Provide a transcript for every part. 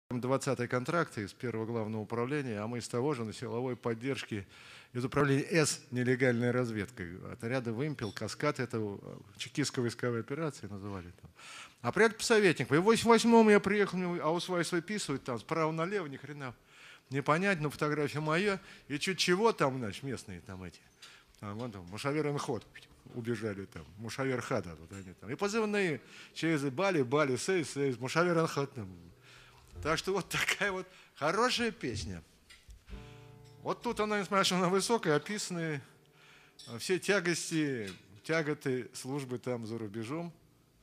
20-й контракт из первого главного управления, а мы с того же на силовой поддержке из управления С нелегальной разведкой. Отряда «Вымпел», «Каскад», это чекистская войсковая операция называли там. А приятель советник. И в 88-м я приехал, мне аусвайс выписывают там справа налево, ни хрена не понять, но фотография моя, и чуть чего там, значит, местные там эти. Там, вон там, Мушавер Ход убежали там, Мушавер Хада, вот они там. И позывные через Бали, Сейс, Мушавер Ход там. Так что вот такая вот хорошая песня. Вот тут она, несмотря что она высокая, описаны все тяготы службы там за рубежом.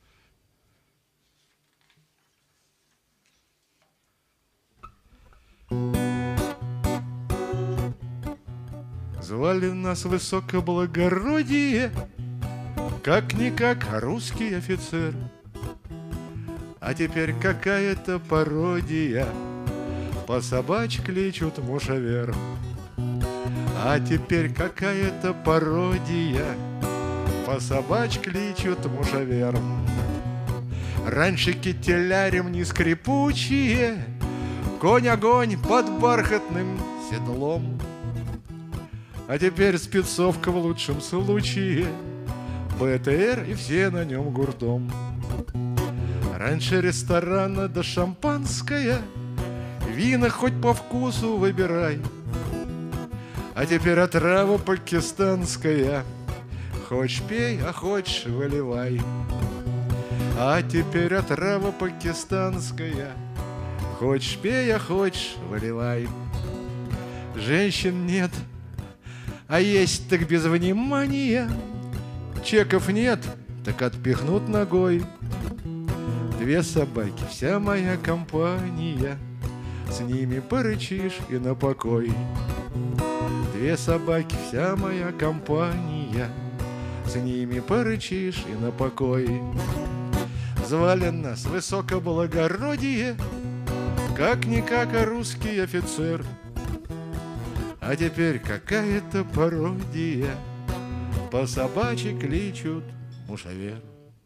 Звали нас высокоблагородие, как-никак русский офицер. А теперь какая-то пародия, по собачьи кличут Мушавер. А теперь какая-то пародия, по собачьи кличут Мушавер. Раньше кителярем не скрипучие, конь-огонь под бархатным седлом. А теперь спецовка в лучшем случае, БТР и все на нем гуртом. Раньше ресторана да шампанское, вина хоть по вкусу выбирай. А теперь отрава пакистанская, хочешь пей, а хочешь выливай. А теперь отрава пакистанская, хочешь пей, а хочешь выливай. Женщин нет, а есть так без внимания. Чеков нет, так отпихнут ногой. Две собаки, вся моя компания, с ними порычишь и на покой. Две собаки, вся моя компания, с ними порычишь и на покой. Звали нас высокоблагородие, как-никак русский офицер. А теперь какая-то пародия, по собачьи кличут Мушавер.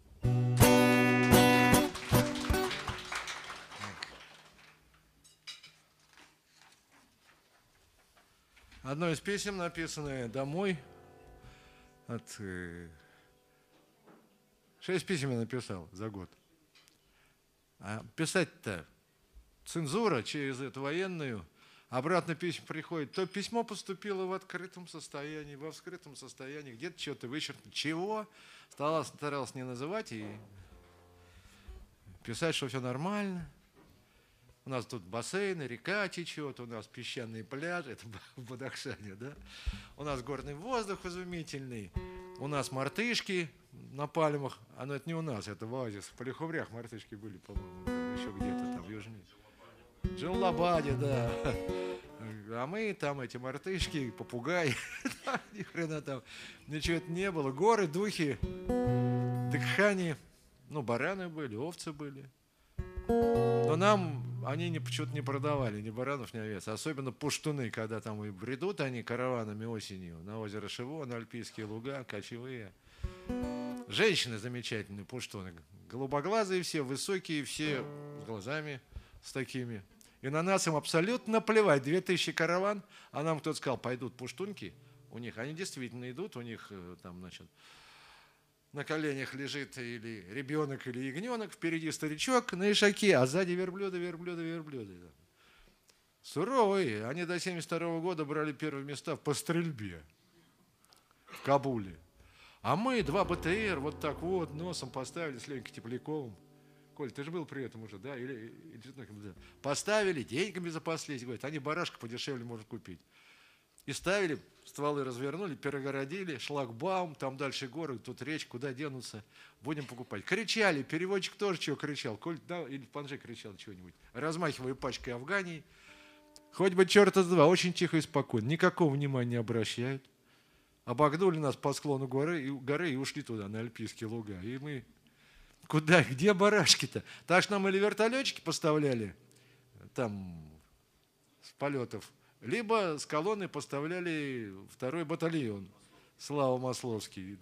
Одно из писем, написанное домой. 6 писем я написал за год. А писать-то цензура через эту военную. Обратно письма приходит. То письмо поступило в открытом состоянии, во вскрытом состоянии, где-то что-то вычеркнуто. Чего? Старался не называть и писать, что все нормально. У нас тут бассейны, река течет, у нас песчаные пляжи, это в Бадахшане, да? У нас горный воздух изумительный, у нас мартышки на пальмах, но это не у нас, это в оазисе, в Полиховрях мартышки были, по-моему, еще где-то там южнее. Джунлабаде, да. А мы там эти мартышки, попугаи, ни хрена там, ничего это не было. Горы, духи, дыхани, бараны были, овцы были. Но нам они почему-то не продавали ни баранов, ни овец. Особенно пуштуны, когда там и бредут они караванами осенью на озеро Шиво, на Альпийские луга, кочевые. Женщины замечательные, пуштуны. Голубоглазые все, высокие, все с глазами с такими. И на нас им абсолютно плевать. 2000 караван, а нам кто-то сказал, пойдут пуштунки у них. Они действительно идут, у них там, значит, на коленях лежит или ребенок, или ягненок, впереди старичок на ишаке, а сзади верблюды. Суровые. Они до 1972 года брали первые места по стрельбе в Кабуле. А мы 2 БТР вот так вот носом поставили с Ленькой Тепляковым. Коль, ты же был при этом уже, да? Поставили, деньгами запаслись, говорят, они барашка подешевле можно купить. И ставили, стволы развернули, перегородили, шлагбаум, там дальше горы, тут речь, куда денутся, будем покупать. Кричали, переводчик тоже чего кричал, Коль, да, или Панжи кричал чего-нибудь, размахивая пачкой афганей. Хоть бы черта с два, очень тихо и спокойно, никакого внимания не обращают. Обогнули нас по склону горы и ушли туда, на Альпийские луга. И мы... Куда? Где барашки-то? Так что нам или вертолетчики поставляли там с полетов, либо с колонны поставляли 2-й батальон Слава Масловский.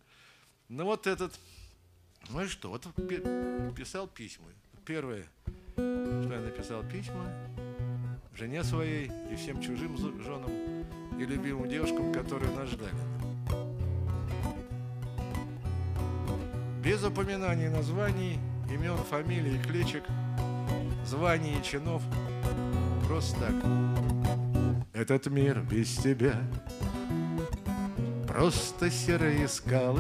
Ну вот этот, ну и что, вот писал письма. Первое. что я написал письма жене своей и всем чужим женам и любимым девушкам, которые нас ждали. Без упоминаний названий, имен, фамилий, кличек, званий и чинов. Просто так. Этот мир без тебя просто серые скалы.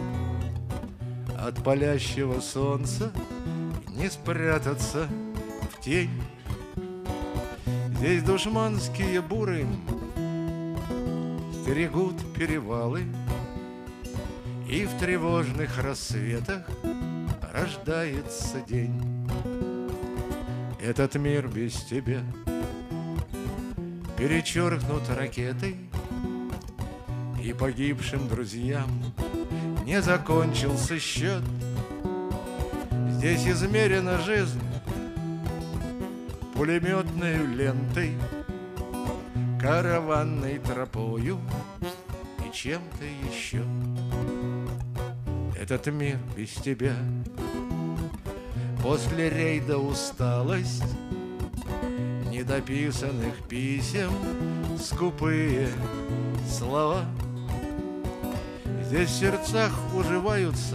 От палящего солнца не спрятаться в тень. Здесь душманские буры стерегут перевалы, и в тревожных рассветах рождается день. Этот мир без тебя перечеркнут ракетой, и погибшим друзьям не закончился счет. Здесь измерена жизнь пулеметной лентой, караванной тропою и чем-то еще. Этот мир без тебя. После рейда усталость недописанных писем, скупые слова. Здесь в сердцах уживаются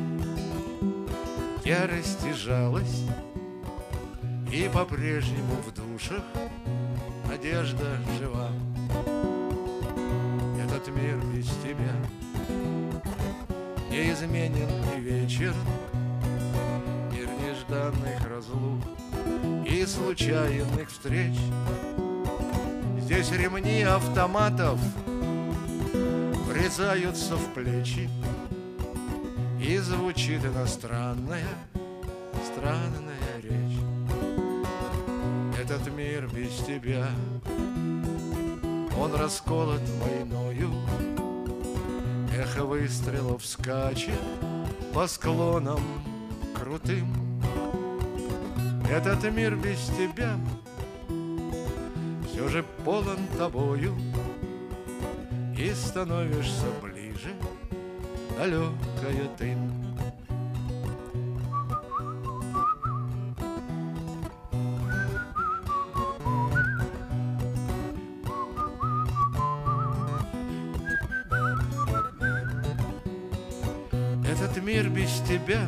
ярость и жалость, и по-прежнему в душах надежда жива. Этот мир без тебя неизменен и вечер, мир нежданных разлук и случайных встреч. Здесь ремни автоматов врезаются в плечи, и звучит иностранная, странная речь. Этот мир без тебя, он расколот войною, эхо выстрелов скачет по склонам крутым. Этот мир без тебя все же полон тобою, и становишься ближе, далекая ты. Этот мир без тебя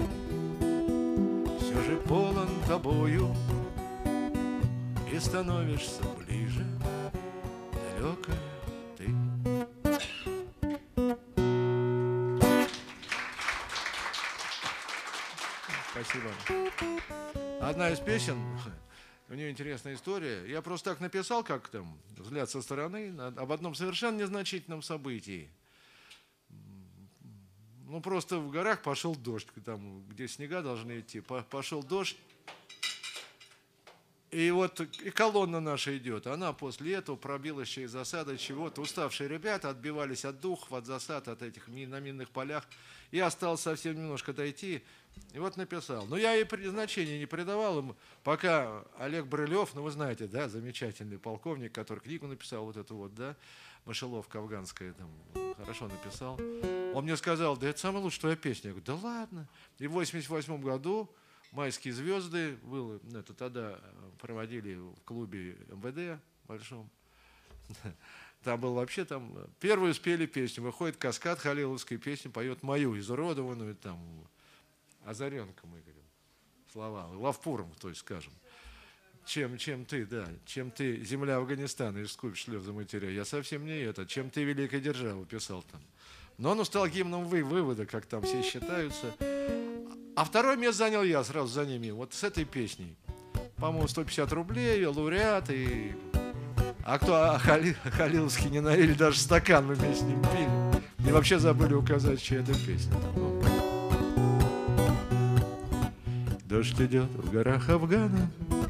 все же полон тобою, и становишься ближе, далекая ты. Спасибо. Одна из песен, у нее интересная история. Я просто так написал, как там, взгляд со стороны, об одном совершенно незначительном событии. Ну, просто в горах пошел дождь, там, где снега должны идти, пошел дождь. И вот и колонна наша идет, она после этого пробилась через засады чего-то. Уставшие ребята отбивались от духов, от засад, от этих на минных полях. Я осталось совсем немножко дойти, и вот написал. Но я и значения не придавал им, пока Олег Брылев, ну вы знаете, да, замечательный полковник, который книгу написал, вот эту вот, да, «Мышеловка афганская», там, хорошо написал. Он мне сказал, да это самая лучшая песня. Я говорю, да ладно. И в 1988 году «Майские звезды» было, это тогда проводили в клубе МВД большом. Там был вообще там первую спели песню. Выходит Каскад, халиловская песня, поет мою, изуродованную там Озаренко, мы говорим, слова, Лавпуром, то есть скажем. Чем ты, да, чем ты, земля Афганистана, искупишь слезы матеря. Я совсем не это, чем ты, великая держава, писал там. Но он стал гимном вывода, как там все считаются. А второе место занял я сразу за ними, вот с этой песней. По-моему, 150 рублей, лауреат. А кто Халиловский не налили, даже стакан мы вместе с ним пили. И вообще забыли указать, чья это песня. Дождь идет в горах Афгана.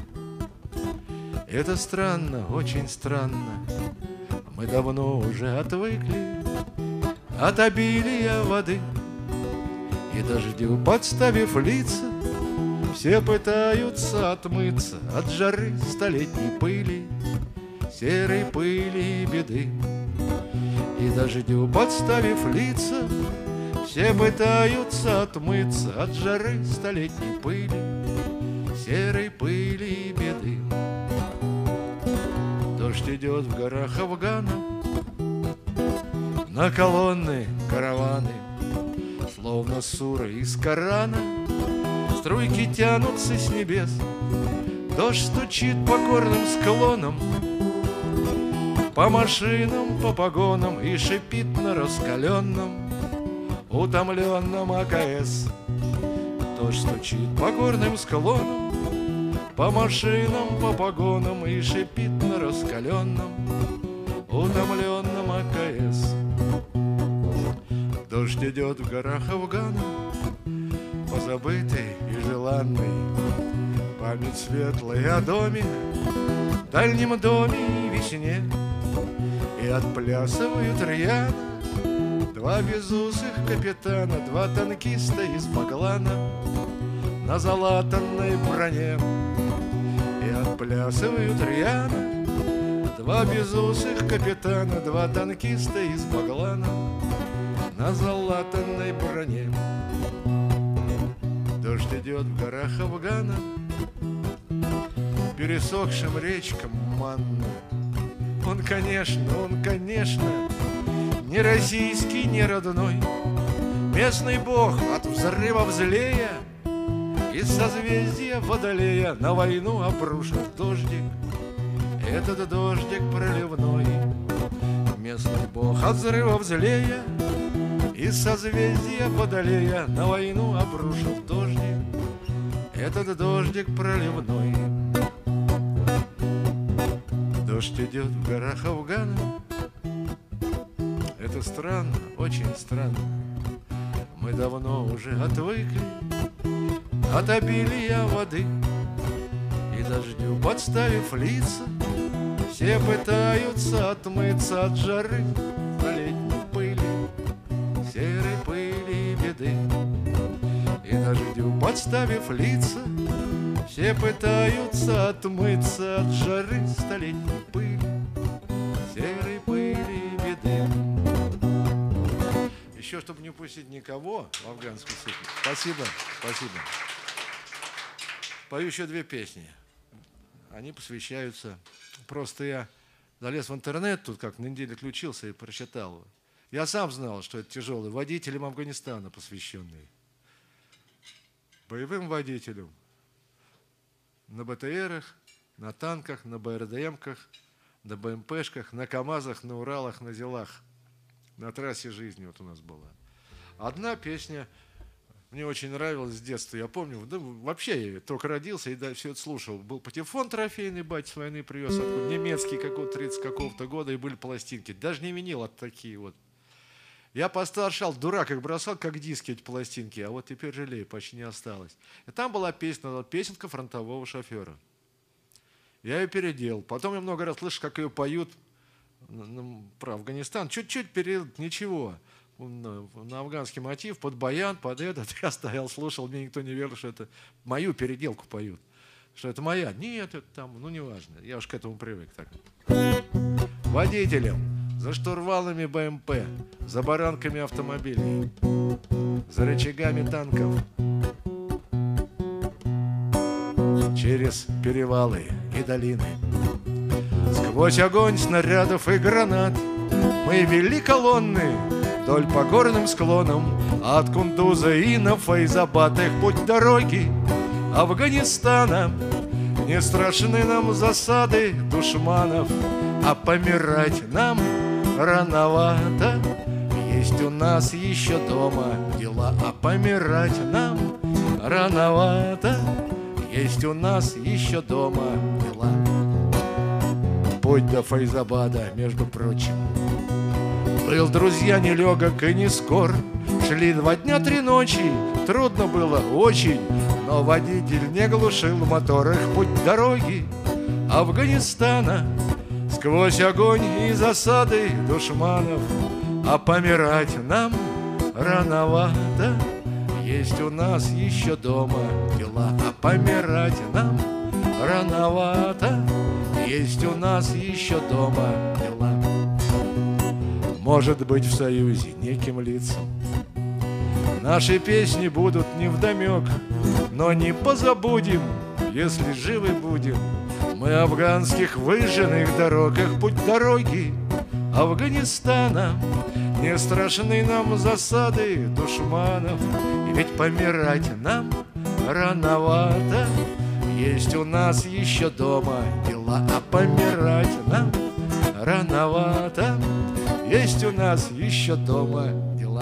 Это странно, очень странно. Мы давно уже отвыкли от обилия воды. И дождю подставив лица, все пытаются отмыться от жары столетней пыли, серой пыли и беды. И дождю подставив лица, все пытаются отмыться от жары столетней пыли, серой пыли и беды. Дождь идет в горах Афгана, на колонны караваны, словно суры из Корана. Струйки тянутся с небес, дождь стучит по горным склонам, по машинам, по погонам и шипит на раскаленном, утомленном АКС. Дождь стучит по горным склонам, по машинам, по погонам и шипит на раскаленном, утомленном АКС. Дождь идет в горах Афгана, позабытый и желанный, память светлая о доме, дальнем доме и весне. И отплясывают рьяно два безусых капитана, два танкиста из Баглана на залатанной броне. И отплясывают рьяно два безусых капитана, два танкиста из Баглана на залатанной броне. Дождь идет в горах Афгана, пересохшим речкам манна. Он, конечно, не российский, не родной, местный бог от взрывов злея, из созвездия Водолея на войну обрушит дождик, этот дождик проливной. Местный бог от взрывов злея, из созвездия Водолея на войну обрушил дождик, этот дождик проливной. Дождь идет в горах Афгана. Это странно, очень странно. Мы давно уже отвыкли от обилия воды, и дождю подставив лица, все пытаются отмыться от жары, столетней пыли, серой пыли и беды. И дождю подставив лица, все пытаются отмыться от жары, столетней пыли, серой пыли и беды. Еще, чтобы не упустить никого в афганскую сыпь. Спасибо, спасибо. Пою еще две песни. Они посвящаются... Просто я залез в интернет, тут как на неделе включился и прочитал его. Я сам знал, что это тяжелый. Водителям Афганистана посвященный. Боевым водителям. На БТРах, на танках, на БРДМках, на БМПшках, на КАМАЗах, на Уралах, на Зилах. На трассе жизни вот у нас была. Одна песня мне очень нравилась с детства. Я помню, да, вообще я только родился и все это слушал. Был патефон трофейный, батя с войны привез, откуда, немецкий какого-то 30 какого-то года, и были пластинки. Даже не винил, а такие вот. Я постаршал, дурак их бросал, как диски эти пластинки, а вот теперь жалею, почти не осталось. И там была песенка фронтового шофера. Я ее переделал. Потом я много раз слышал, как ее поют про Афганистан. Чуть-чуть перед ничего. На афганский мотив, под баян, под этот. Я стоял, слушал, мне никто не верил, что это мою переделку поют. Что это моя. Нет, это там, ну неважно. Я уж к этому привык так. Водителям за штурвалами БМП, за баранками автомобилей, за рычагами танков, через перевалы и долины, сквозь огонь снарядов и гранат мы вели колонны вдоль по горным склонам, от Кундуза и на Файзабад их путь дороги Афганистана. Не страшны нам засады душманов, а помирать нам рановато. Есть у нас еще дома дела, а помирать нам рановато. Есть у нас еще дома дела. Путь до Файзабада, между прочим, был, друзья, нелегок и не скор. Шли 2 дня 3 ночи, трудно было очень, но водитель не глушил в моторах путь дороги Афганистана. Сквозь огонь и засады душманов, а помирать нам рановато. Есть у нас еще дома дела, а помирать нам рановато. Есть у нас еще дома дела. Может быть, в союзе неким лицам наши песни будут невдомек, но не позабудем если живы будем. Мы афганских выжженных дорогах, путь дороги Афганистана. Не страшны нам засады душманов, и ведь помирать нам рановато. Есть у нас еще дома дела, а помирать нам рановато. Есть у нас еще дома дела.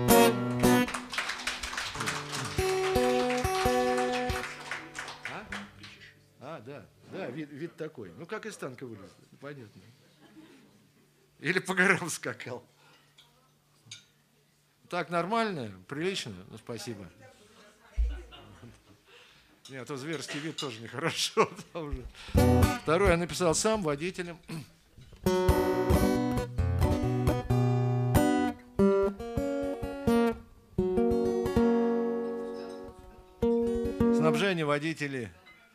Да, вид такой. Ну, как из танка вылез, понятно. Или по горам скакал. Так, нормально, прилично? Ну, спасибо. Нет, то зверский вид тоже нехорошо. Второй я написал сам, водителем. Снабжение, водители,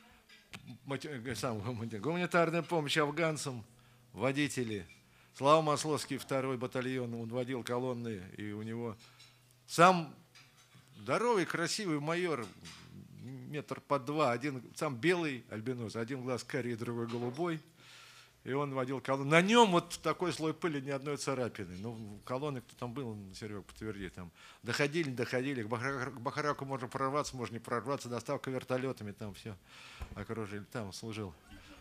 гуманитарная помощь афганцам, водители. Слава Масловский, 2-й батальон, он водил колонны, и у него сам здоровый, красивый майор, 1,2 метра, один сам белый альбинос, один глаз карий, другой голубой. И он водил колонны. На нем вот такой слой пыли, ни одной царапины. Ну, колонны, кто там был, Серега, подтверди, там доходили, не доходили. К Бахараку можно прорваться, можно не прорваться. Доставка вертолетами, там все окружили. Там служил.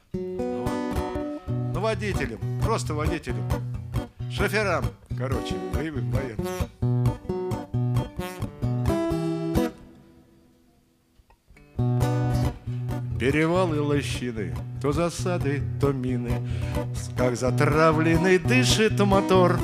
Ну, водителям, просто водителям. Шоферам, короче, боевым, военным. Перевалы, лощины, то засады, то мины, как затравленный дышит мотор.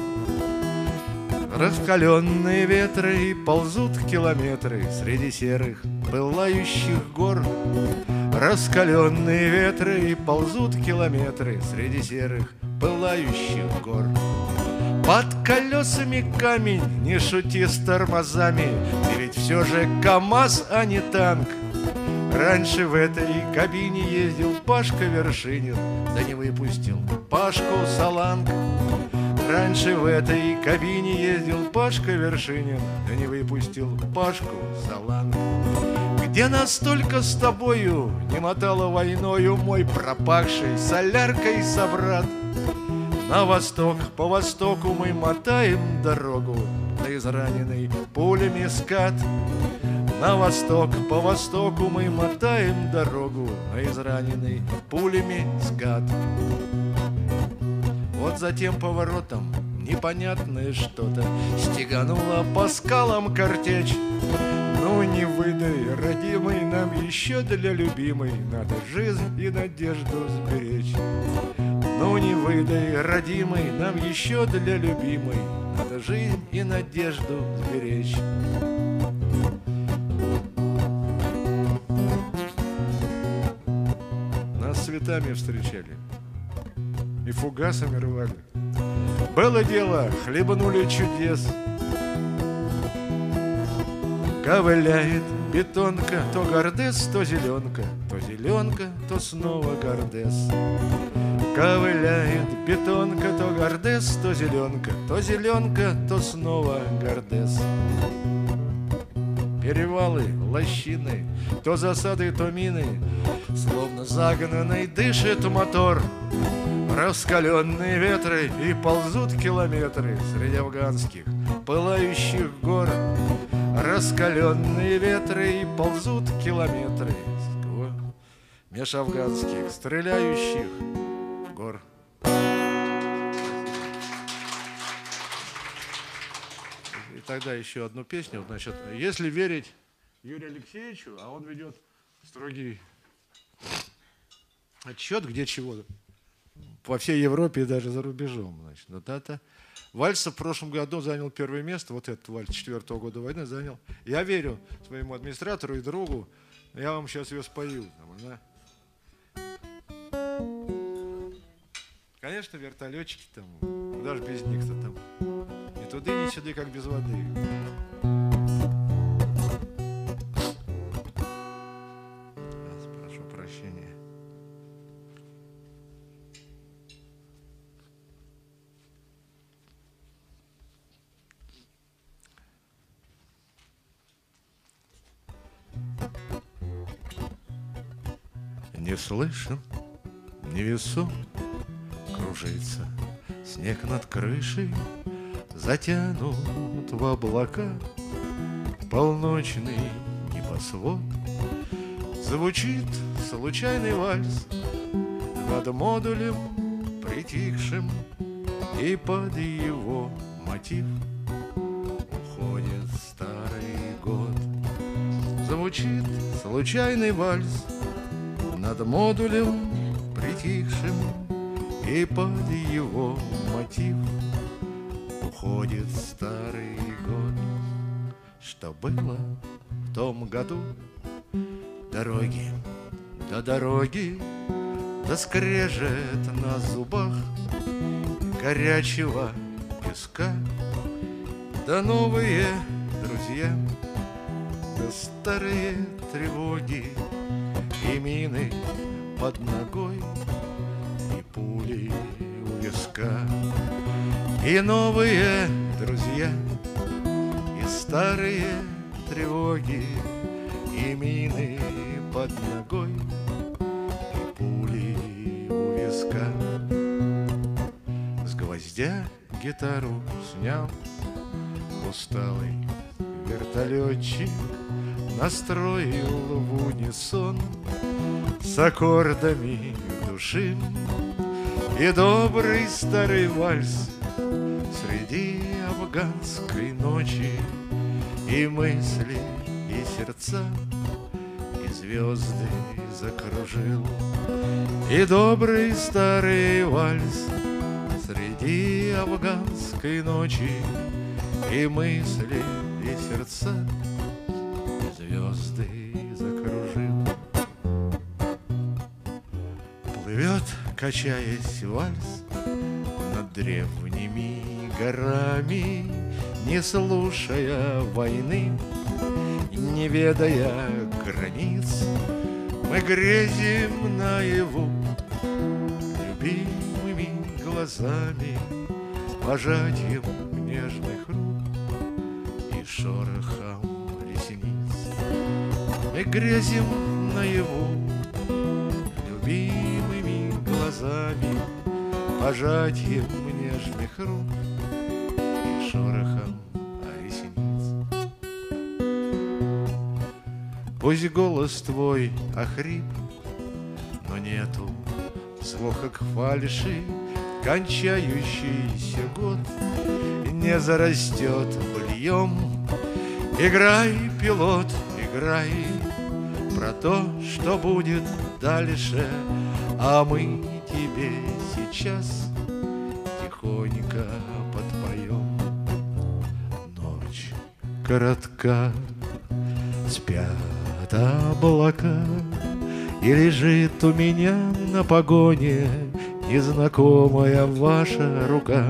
Раскаленные ветры ползут километры среди серых пылающих гор. Раскаленные ветры ползут километры среди серых пылающих гор. Под колесами камень, не шути с тормозами, ты ведь все же КамАЗ, а не танк. Раньше в этой кабине ездил Пашка Вершинин, да не выпустил Пашку Саланг. Раньше в этой кабине ездил Пашка Вершинин, да не выпустил Пашку Саланг. Где нас только с тобою не мотало войною мой пропахший соляркой собрат. На восток, по востоку мы мотаем дорогу на израненный пулями скат. На восток, по востоку мы мотаем дорогу на израненный пулями скат. Вот за тем поворотом непонятное что-то стегануло по скалам картечь. Ну не выдай, родимый, нам еще для любимой надо жизнь и надежду сберечь. Ну не выдай, родимый, нам еще для любимой надо жизнь и надежду сберечь. Нас цветами встречали и фугасами рвали. Было дело, хлебанули чудес. Ковыляет бетонка, то гордес, то зеленка, то снова гордес. Ковыляет бетонка, то гордес, то зеленка, то снова гордес. Перевалы, лощины, то засады, то мины, словно загнанный дышит мотор. Раскаленные ветры и ползут километры среди афганских пылающих гор. Раскаленные ветры и ползут километры меж афганских стреляющих гор. И тогда еще одну песню. Вот, значит, если верить Юрию Алексеевичу, а он ведет строгий отчет, где чего, по всей Европе и даже за рубежом. Значит, вот это. Вальс в прошлом году занял первое место, вот этот вальс 4-го года войны занял. Я верю своему администратору и другу, я вам сейчас ее спою. Да? Конечно, вертолетчики там, куда же без них-то там. Ни туды, ни сюда, как без воды. Прошу прощения. не слышен, невесом кружится снег над крышей, затянут в облака полночный небосвод. Звучит случайный вальс над модулем притихшим, и под его мотив уходит старый год. Звучит случайный вальс над модулем притихшим, и под его мотив уходит старый год. Что было в том году? Дороги до дороги, да скрежет на зубах горячего песка, да новые друзья, да старые тревоги, и мины под ногой, и пули у виска. И новые друзья, и старые тревоги, и мины под ногой, и пули у виска. С гвоздя гитару снял усталый вертолетчик, настроил в унисон с аккордами души, и добрый старый вальс среди афганской ночи, и мысли, и сердца, и звезды закружил. И добрый старый вальс среди афганской ночи, и мысли, и сердца, и звезды закружил. Плывет, качаясь, вальс над древними горами, не слушая войны, не ведая границ. Мы грезим наяву любимыми глазами, пожатием нежных рук и шорохом ресниц. Мы грезим наяву любимыми глазами, пожатием нежных рук и шорохом ресниц. Пусть голос твой охрип, но нету звука к фальши, кончающийся год не зарастет быльем. Играй, пилот, играй про то, что будет дальше, а мы тебе сейчас тихонько подпоем. Ночь коротка, спят облака, и лежит у меня на погоне незнакомая ваша рука.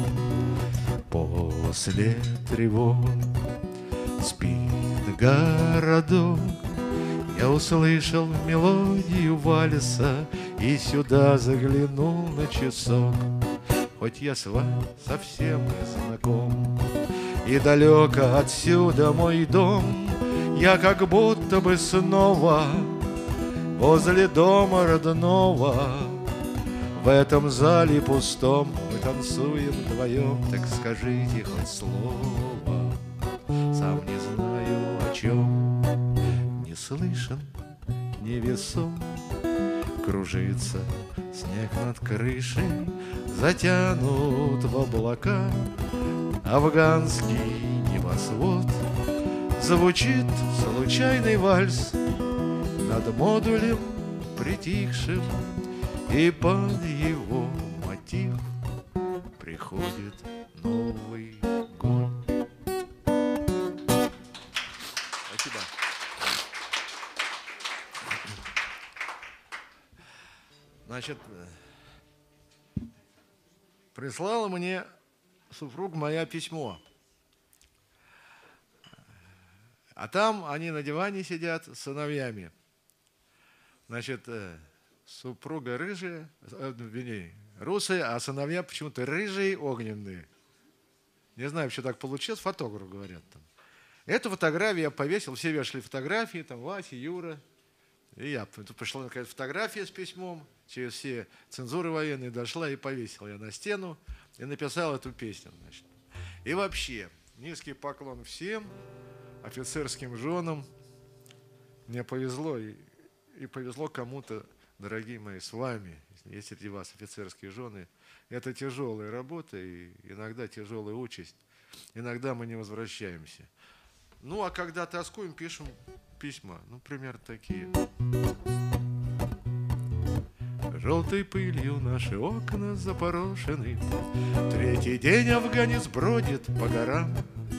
После тревог спит городок, я услышал мелодию вальса и сюда заглянул на часок. Хоть я с вами совсем не знаком, и далеко отсюда мой дом, я как будто бы снова возле дома родного. В этом зале пустом мы танцуем вдвоем, так скажите хоть слово, сам не знаю о чем. Не слышен, невесом кружится снег над крышей, затянут в облака афганский небосвод. Звучит случайный вальс над модулем притихшим, и под его мотив приходит Новый год. Спасибо. Значит, прислала мне супруга моя письмо. А там они на диване сидят с сыновьями. Значит, супруга рыжая, русая, а сыновья почему-то рыжие, огненные. Не знаю, что так получилось, фотограф, говорят там. Эту фотографию я повесил, все вешали фотографии, там Вася, Юра, И я, тут пришла какая-то фотография с письмом, через все цензуры военные дошла и повесил я на стену и написал эту песню. Значит. И вообще, низкий поклон всем офицерским женам. Мне повезло, и повезло кому-то, дорогие мои, с вами. Есть среди вас офицерские жены. Это тяжелая работа и иногда тяжелая участь. Иногда мы не возвращаемся. Ну, а когда тоскуем, пишем письма. Ну, примерно такие. Желтой пылью наши окна запорошены. Третий день афганец бродит по горам.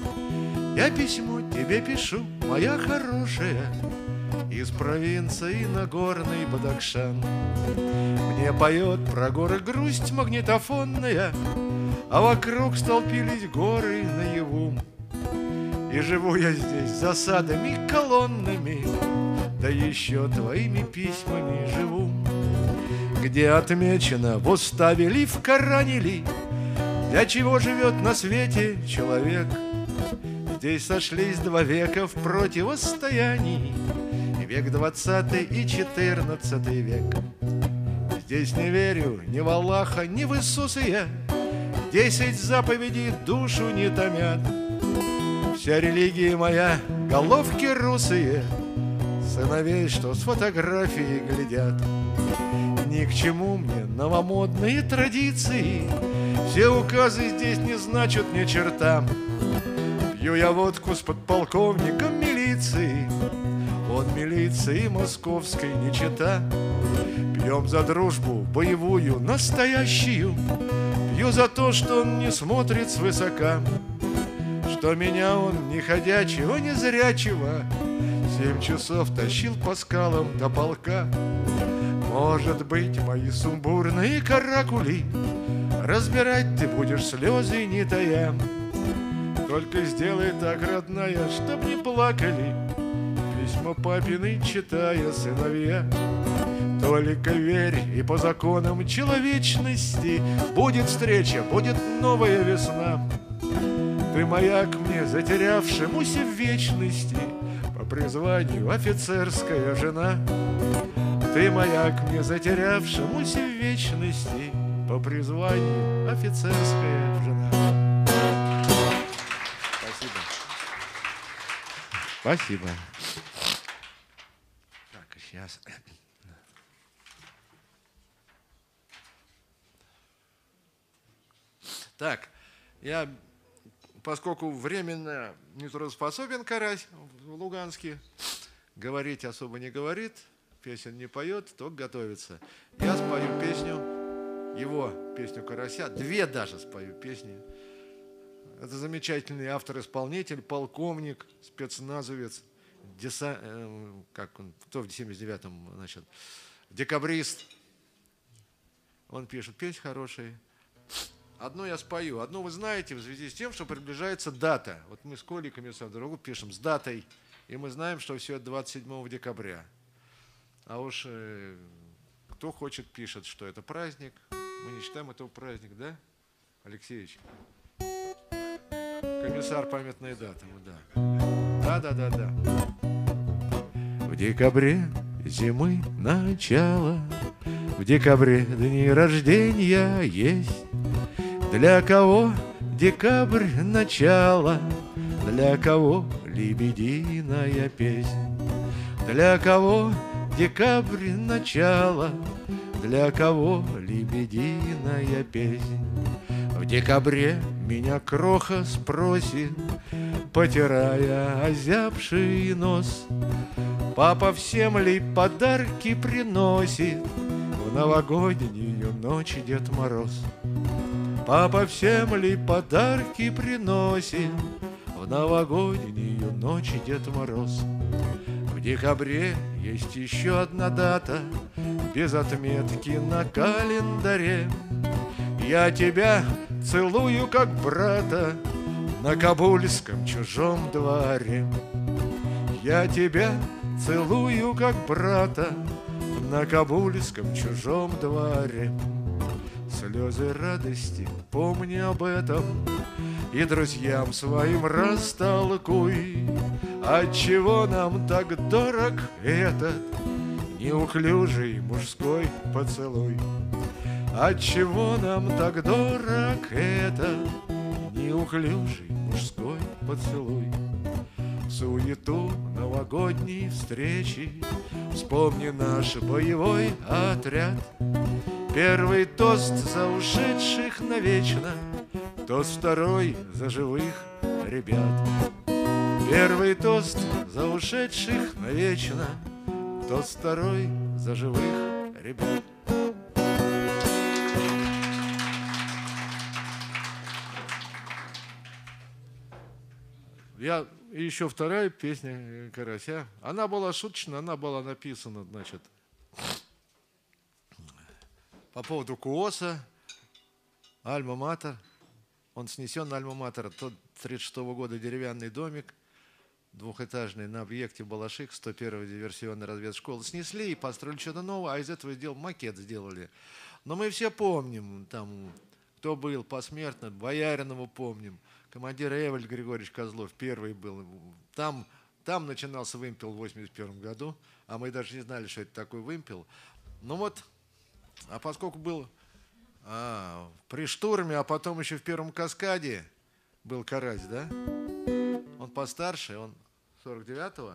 Я письмо тебе пишу, моя хорошая, из провинции Нагорный Бадахшан. Мне поет про горы грусть магнитофонная, а вокруг столпились горы наяву. И живу я здесь засадами колоннами, да еще твоими письмами живу. Где отмечено в уставе ли, в Коране ли, для чего живет на свете человек. Здесь сошлись два века в противостоянии, век 20 и 14 век. Здесь не верю ни в Аллаха, ни в Иисуса я, 10 заповедей душу не томят. Вся религия моя — головки русые, сыновей, что с фотографии глядят. Ни к чему мне новомодные традиции, все указы здесь не значат ни черта. Пью я водку с подполковником милиции, он милиции московской не чета. Пьем за дружбу боевую, настоящую, пью за то, что он не смотрит свысока, что меня он ни ходячего, ни зрячего 7 часов тащил по скалам до полка. Может быть, мои сумбурные каракули разбирать ты будешь слезы не тая. Только сделай так, родная, чтоб не плакали, письма папины читая сыновья. Только верь, и по законам человечности будет встреча, будет новая весна. Ты маяк мне, затерявшемуся в вечности, по призванию офицерская жена. Ты маяк мне, затерявшемуся в вечности, по призванию офицерская жена. Спасибо. Спасибо. Так, сейчас. Так, я, поскольку временно нетрудоспособен карась в Луганске, говорить особо не говорит, песен не поет, только готовится. Я спою песню, его песню «Карася», 2 даже спою песни. Это замечательный автор-исполнитель, полковник, спецназовец, как он, кто в 79-м, значит, декабрист. Он пишет песни хорошие. Одну я спою, одну вы знаете в связи с тем, что приближается дата. Вот мы с Колей Комиссаром пишем с датой, и мы знаем, что все это 27 декабря. А уж кто хочет, пишет, что это праздник. Мы не считаем этого праздник, да, Алексеевич? Комиссар памятные даты, да. Да. В декабре зимы начало, в декабре дни рождения есть. Для кого декабрь начало, для кого лебединая песнь. Для кого декабрь начало, для кого лебединая песнь. В декабре меня кроха спросит, потирая озябший нос: папа всем ли подарки приносит в новогоднюю ночь Дед Мороз? Папа всем ли подарки приносит в новогоднюю ночь Дед Мороз? В декабре есть еще одна дата, без отметки на календаре. Я тебя целую как брата на кабульском чужом дворе. Я тебя целую как брата на кабульском чужом дворе. Слезы радости, помни об этом, и друзьям своим растолкуй, отчего нам так дорог этот неуклюжий мужской поцелуй. Отчего нам так дорог этот неуклюжий мужской поцелуй? В суету новогодней встречи вспомни наш боевой отряд. Первый тост за ушедших навечно, тост второй за живых ребят. Первый тост за ушедших навечно, тост второй за живых ребят. И еще вторая песня Карася. Она была шуточная, она была написана, значит, по поводу КУОСа, Альма-Матер. Он снесен на Альма-Матер. Тот 1936 года деревянный домик, двухэтажный, на объекте Балаших, 101-я диверсионная разведшкола. Снесли и построили что-то новое, а из этого макет сделали. Но мы все помним, там, кто был посмертно, Бояринова помним, командир Эвальд Григорьевич Козлов первый был. Там начинался вымпел в 1981 году, а мы даже не знали, что это такой вымпел. Ну вот, а поскольку был при штурме, а потом еще в первом каскаде был Карась, да? Он постарше, он 49-го.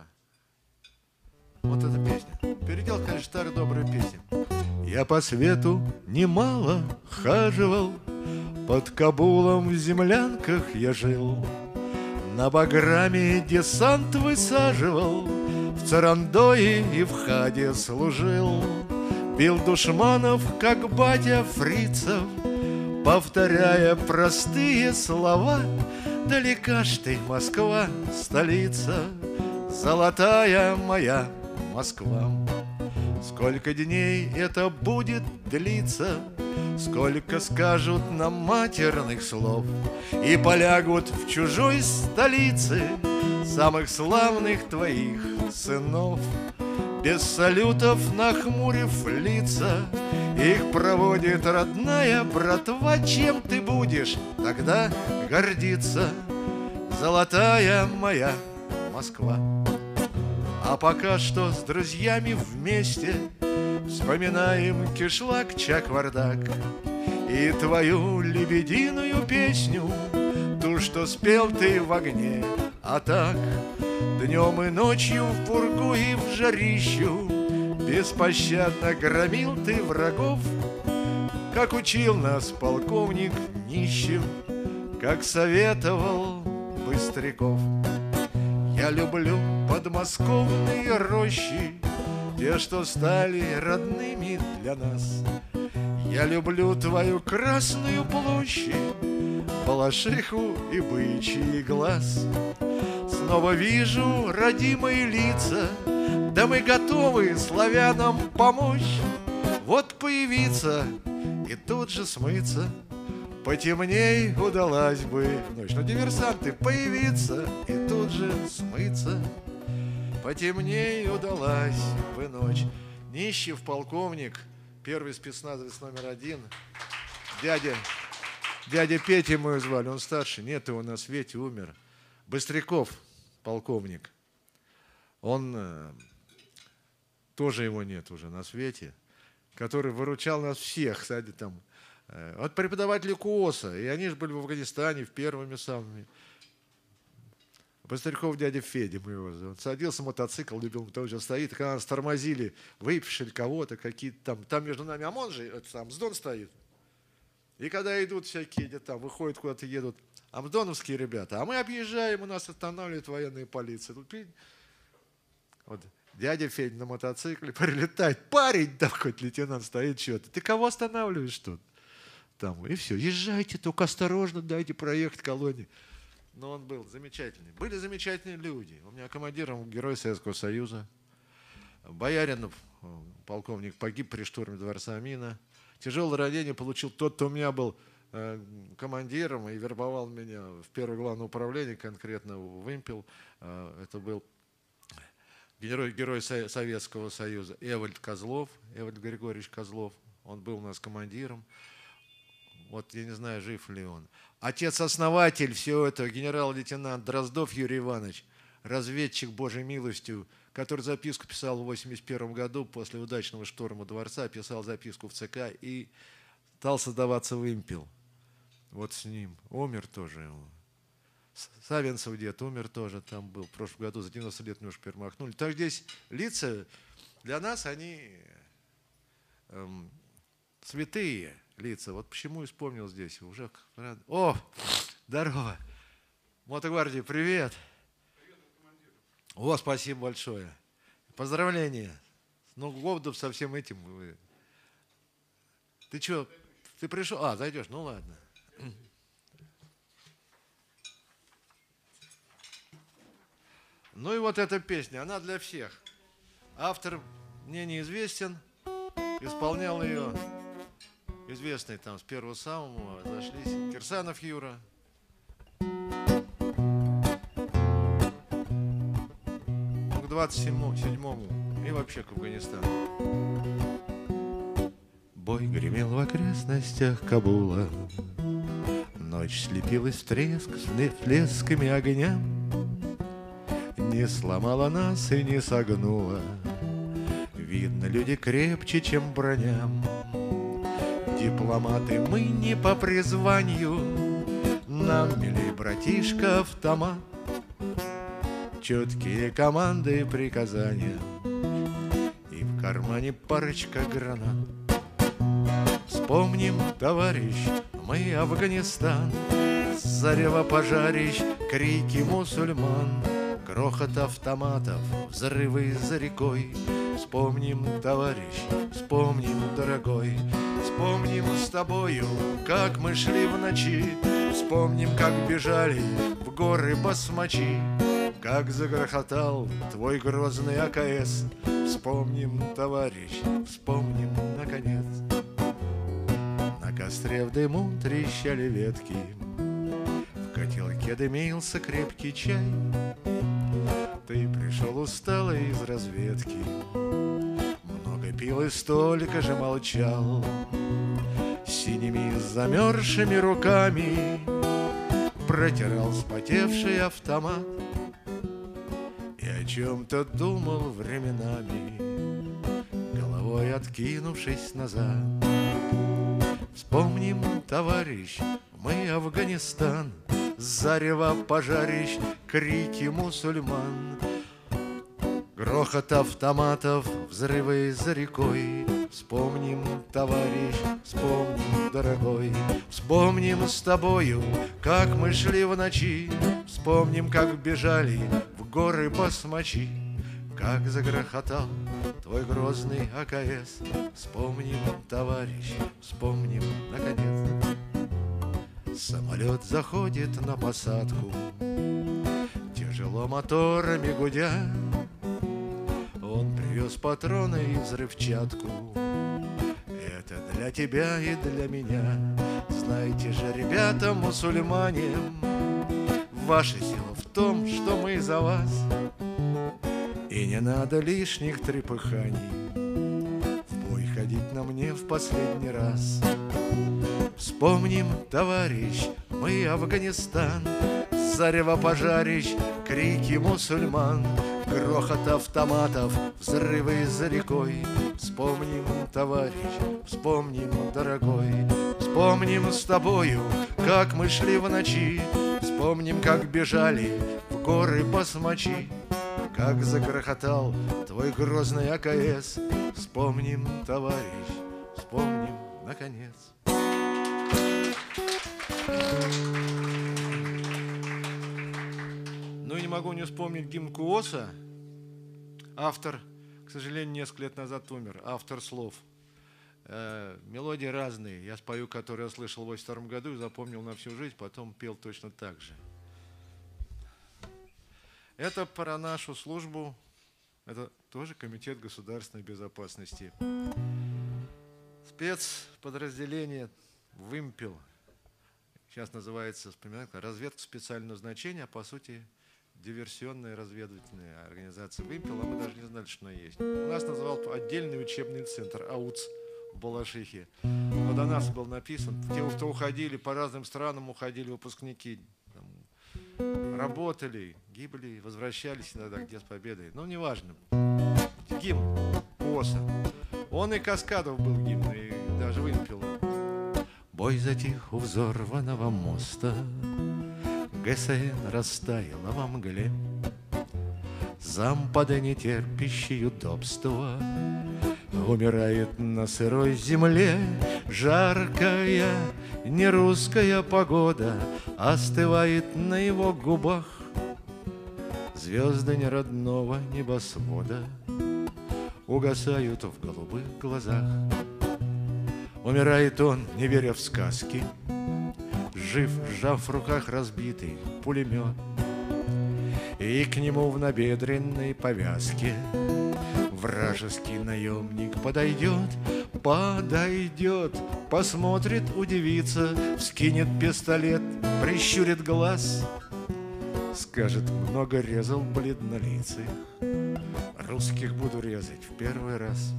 Вот эта песня. Передел, конечно, старые добрые песни. Я по свету немало хаживал, под Кабулом в землянках я жил, на Баграме десант высаживал, в Царандое и в Хаде служил. Бил душманов, как батя фрицев, повторяя простые слова. Далека ж ты, Москва, столица, золотая моя Москва. Сколько дней это будет длиться, сколько скажут нам матерных слов, и полягут в чужой столице самых славных твоих сынов. Без салютов нахмурив лица, их проводит родная братва. Чем ты будешь тогда гордиться, золотая моя Москва? А пока что с друзьями вместе вспоминаем кишлак Чаквардак и твою лебединую песню, ту, что спел ты в огне. А так днем и ночью в пургу и в жарищу беспощадно громил ты врагов, как учил нас полковник Нищев, как советовал Быстряков. Я люблю подмосковные рощи, те, что стали родными для нас. Я люблю твою Красную площадь, Балашиху и Бычий глаз. Снова вижу родимые лица, да мы готовы славянам помочь. Вот появиться и тут же смыться, потемней удалась бы ночь. Но диверсанты появиться и тут же смыться, потемней удалась бы ночь. Нищев полковник, первый спецназовец номер 1. Дядя Петя мою звали, он старший, нет его на свете, умер. Быстряков полковник, он, тоже его нет уже на свете, который выручал нас всех, кстати, там. Вот преподаватели КУОСа, и они же были в Афганистане, в первыми самыми. Быстряков дядя Федя, мы его зовут. Садился мотоцикл, любил, потому что стоит, и когда нас тормозили, выпишили кого-то, какие-то там между нами ОМОН же, это сам Мздон стоит. И когда идут всякие, где там, выходят куда-то, едут амсдоновские ребята, а мы объезжаем, у нас останавливает военная полиция. Тут, вот дядя Федя на мотоцикле прилетает, парень там хоть лейтенант стоит, что-то. Ты кого останавливаешь тут? Там, и все, езжайте, только осторожно, дайте проехать колонии. Но он был замечательный. Были замечательные люди. У меня командиром Герой Советского Союза. Бояринов, полковник, погиб при штурме Дворца Мина. Тяжелое ранение получил тот, кто у меня был командиром и вербовал меня в первое главное управление, конкретно в Вымпел. Это был герой Советского Союза Эвальд Козлов, Эвальд Григорьевич Козлов. Он был у нас командиром. Вот я не знаю, жив ли он. Отец-основатель всего этого, генерал-лейтенант Дроздов Юрий Иванович, разведчик Божьей милостью, который записку писал в 1981 году после удачного штурма дворца, писал записку в ЦК и стал создаваться «Вымпел». Вот с ним. Умер тоже. Савинцев дед умер тоже, там был в прошлом году, за 90 лет немножко перемахнули. Так здесь лица, для нас они святые лица. Вот почему и вспомнил здесь. Уже... О, здорово. Мотогвардия, привет. О, спасибо большое. Поздравления. Ну, Говдов со всем этим. Ты что, ты пришел? А, зайдешь? Ну, ладно. Ну и вот эта песня, она для всех. Автор мне неизвестен, исполнял ее известный там с первого самого, зашлись, Кирсанов Юра. К 27-му и вообще к Афганистану. Бой гремел в окрестностях Кабула, ночь слепилась в треск с блесками огня. Не сломала нас и не согнула, видно, люди крепче, чем броня. Дипломаты мы не по призванию, нам милей братишка автомат. Четкие команды и приказания, и в кармане парочка гранат. Вспомним, товарищ, мы Афганистан, зарево пожарищ, крики мусульман, грохот автоматов, взрывы за рекой. Вспомним, товарищ, вспомним, дорогой, вспомним с тобою, как мы шли в ночи, вспомним, как бежали в горы басмачи, как загрохотал твой грозный АКС. Вспомним, товарищ, вспомним, наконец. На костре в дыму трещали ветки, в котелке дымился крепкий чай. Ты пришел усталый из разведки, много пил и столько же молчал. Синими замерзшими руками протирал вспотевший автомат и о чем-то думал временами, головой откинувшись назад. Вспомним, товарищ, мы Афганистан, зарево пожарищ, крики мусульман, грохот автоматов, взрывы за рекой. Вспомним, товарищ, вспомним, дорогой, вспомним с тобою, как мы шли в ночи, вспомним, как бежали в горы басмачи, как загрохотал твой грозный АКС. Вспомним, товарищ, вспомним, наконец. Самолет заходит на посадку, тяжело моторами гудя. Он привез патроны и взрывчатку, это для тебя и для меня. Знаете же, ребята, мусульмане, ваша сила в том, что мы за вас. И не надо лишних трепыханий, в бой ходить нам не в последний раз. Вспомним, товарищ, мы Афганистан, зарево пожарищ, крики мусульман, грохот автоматов, взрывы за рекой. Вспомним, товарищ, вспомним, дорогой, вспомним с тобою, как мы шли в ночи, вспомним, как бежали в горы басмачи, как загрохотал твой грозный АКС. Вспомним, товарищ, вспомним, наконец. Ну и не могу не вспомнить гимн КУОСа. Автор, к сожалению, несколько лет назад умер. Автор слов. Мелодии разные. Я спою, которые я слышал в 1982 году и запомнил на всю жизнь, потом пел точно так же. Это про нашу службу. Это тоже Комитет государственной безопасности. Спецподразделение «Вымпел». Сейчас называется, вспоминаю, разведка специального назначения, а по сути диверсионная разведывательная организация «Вымпел», а мы даже не знали, что она есть. У нас называл отдельный учебный центр АУЦ в Балашихе. Но до нас был написан. Те, кто уходили по разным странам, уходили выпускники. Там, работали, гибли, возвращались иногда где с победой. Ну, неважно. Гимн КОСа. Он и Каскадов был гимн, и даже выпил. Бой затих у взорванного моста, ГСН растаяла во мгле. Зампады, нетерпящие удобства, умирает на сырой земле. Жаркая нерусская погода остывает на его губах. Звезды неродного небосвода угасают в голубых глазах. Умирает он, не веря в сказки, жив, сжав в руках разбитый пулемет. И к нему в набедренной повязке вражеский наемник подойдет, посмотрит, удивится, вскинет пистолет, прищурит глаз, скажет: много резал бледнолицых, русских буду резать в первый раз.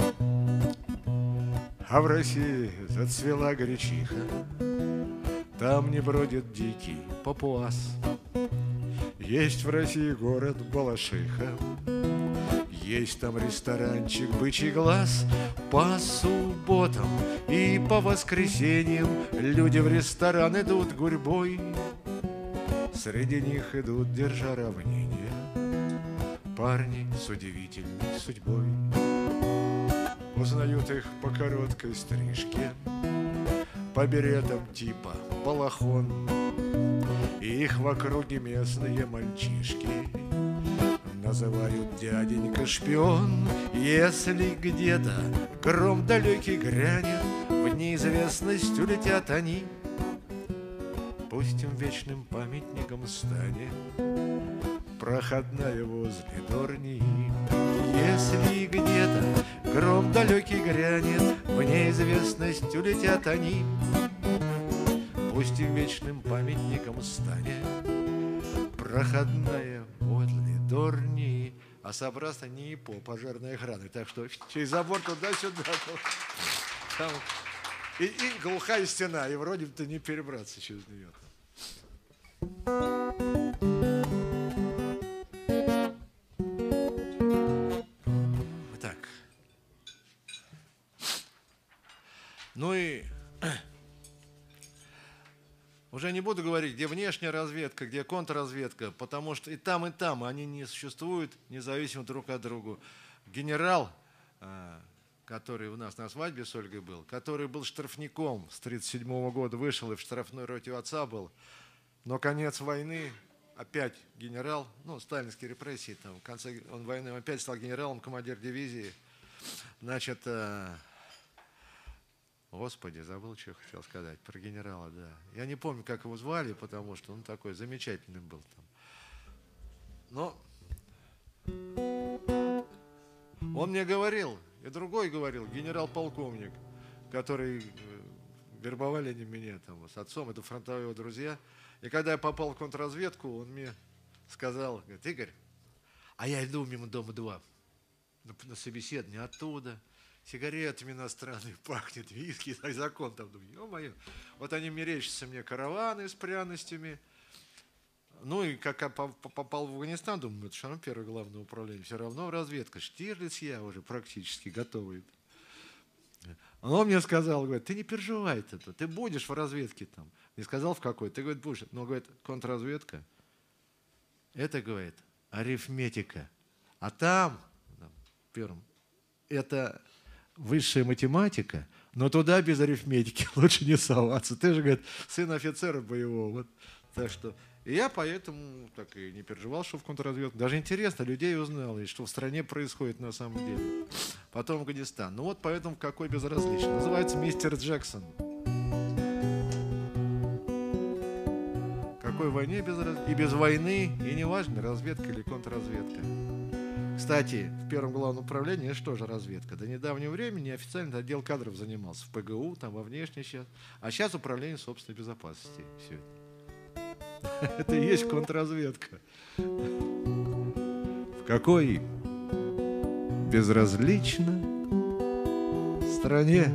А в России зацвела горячиха, там не бродит дикий папуас. Есть в России город Балашиха, есть там ресторанчик «Бычий глаз». По субботам и по воскресеньям люди в ресторан идут гурьбой. Среди них идут, держа равнение, парни с удивительной судьбой. Узнают их по короткой стрижке, по беретам типа балахон. И их в округе местные мальчишки называют дяденька шпион. Если где-то гром далекий грянет, в неизвестность улетят они. Пусть им вечным памятником станет проходная возле Дорни. Если где-то гром далекий грянет, в неизвестность улетят они. Пусть им вечным памятником станет проходная возле Дорни. А собраться не по пожарной охраны. Так что через забор туда-сюда. Там и глухая стена, и вроде бы не перебраться через нее. Так. Ну и уже не буду говорить, где внешняя разведка, где контрразведка, потому что и там они не существуют независимо друг от друга. Генерал, который у нас на свадьбе с Ольгой был, который был штрафником с 1937 года, вышел и в штрафной роте у отца был, но конец войны, опять генерал, сталинские репрессии, там, в конце войны опять стал генералом, командир дивизии. Значит, Господи, забыл, что хотел сказать про генерала, да. Я не помню, как его звали, потому что он такой замечательный был там. Но он мне говорил, и другой говорил, генерал-полковник, который вербовали они меня там с отцом, это фронтовые его друзья. И когда я попал в контрразведку, он мне сказал, говорит: Игорь, а я иду мимо дома 2 на собеседование оттуда. Сигаретами иностранными пахнет, виски, закон там. Думаю, ё-моё. Вот они мерещатся мне, караваны с пряностями. Ну и как я попал в Афганистан, думаю, это все равно первое главное управление, все равно разведка. Штирлиц я уже практически готовый. Он мне сказал, говорит: ты не переживай это, ты будешь в разведке там. Не сказал в какой, ты, говорит, будешь. Но, говорит, контрразведка, это, говорит, арифметика. А там, первым, это высшая математика, но туда без арифметики лучше не соваться. Ты же, говорит, сын офицера боевого. Вот. Так что и я поэтому так и не переживал, что в контрразведку. Даже интересно, людей узнал, и что в стране происходит на самом деле. Потом Афганистан. Ну вот поэтому какой безразличный. Называется «Мистер Джексон». Какой войне и без войны, и неважно, разведка или контрразведка. Кстати, в первом главном управлении это что же разведка? До недавнего времени официально отдел кадров занимался. В ПГУ, там во внешней сейчас. А сейчас управление собственной безопасности. Все это. Это и есть контрразведка. В какой безразлично стране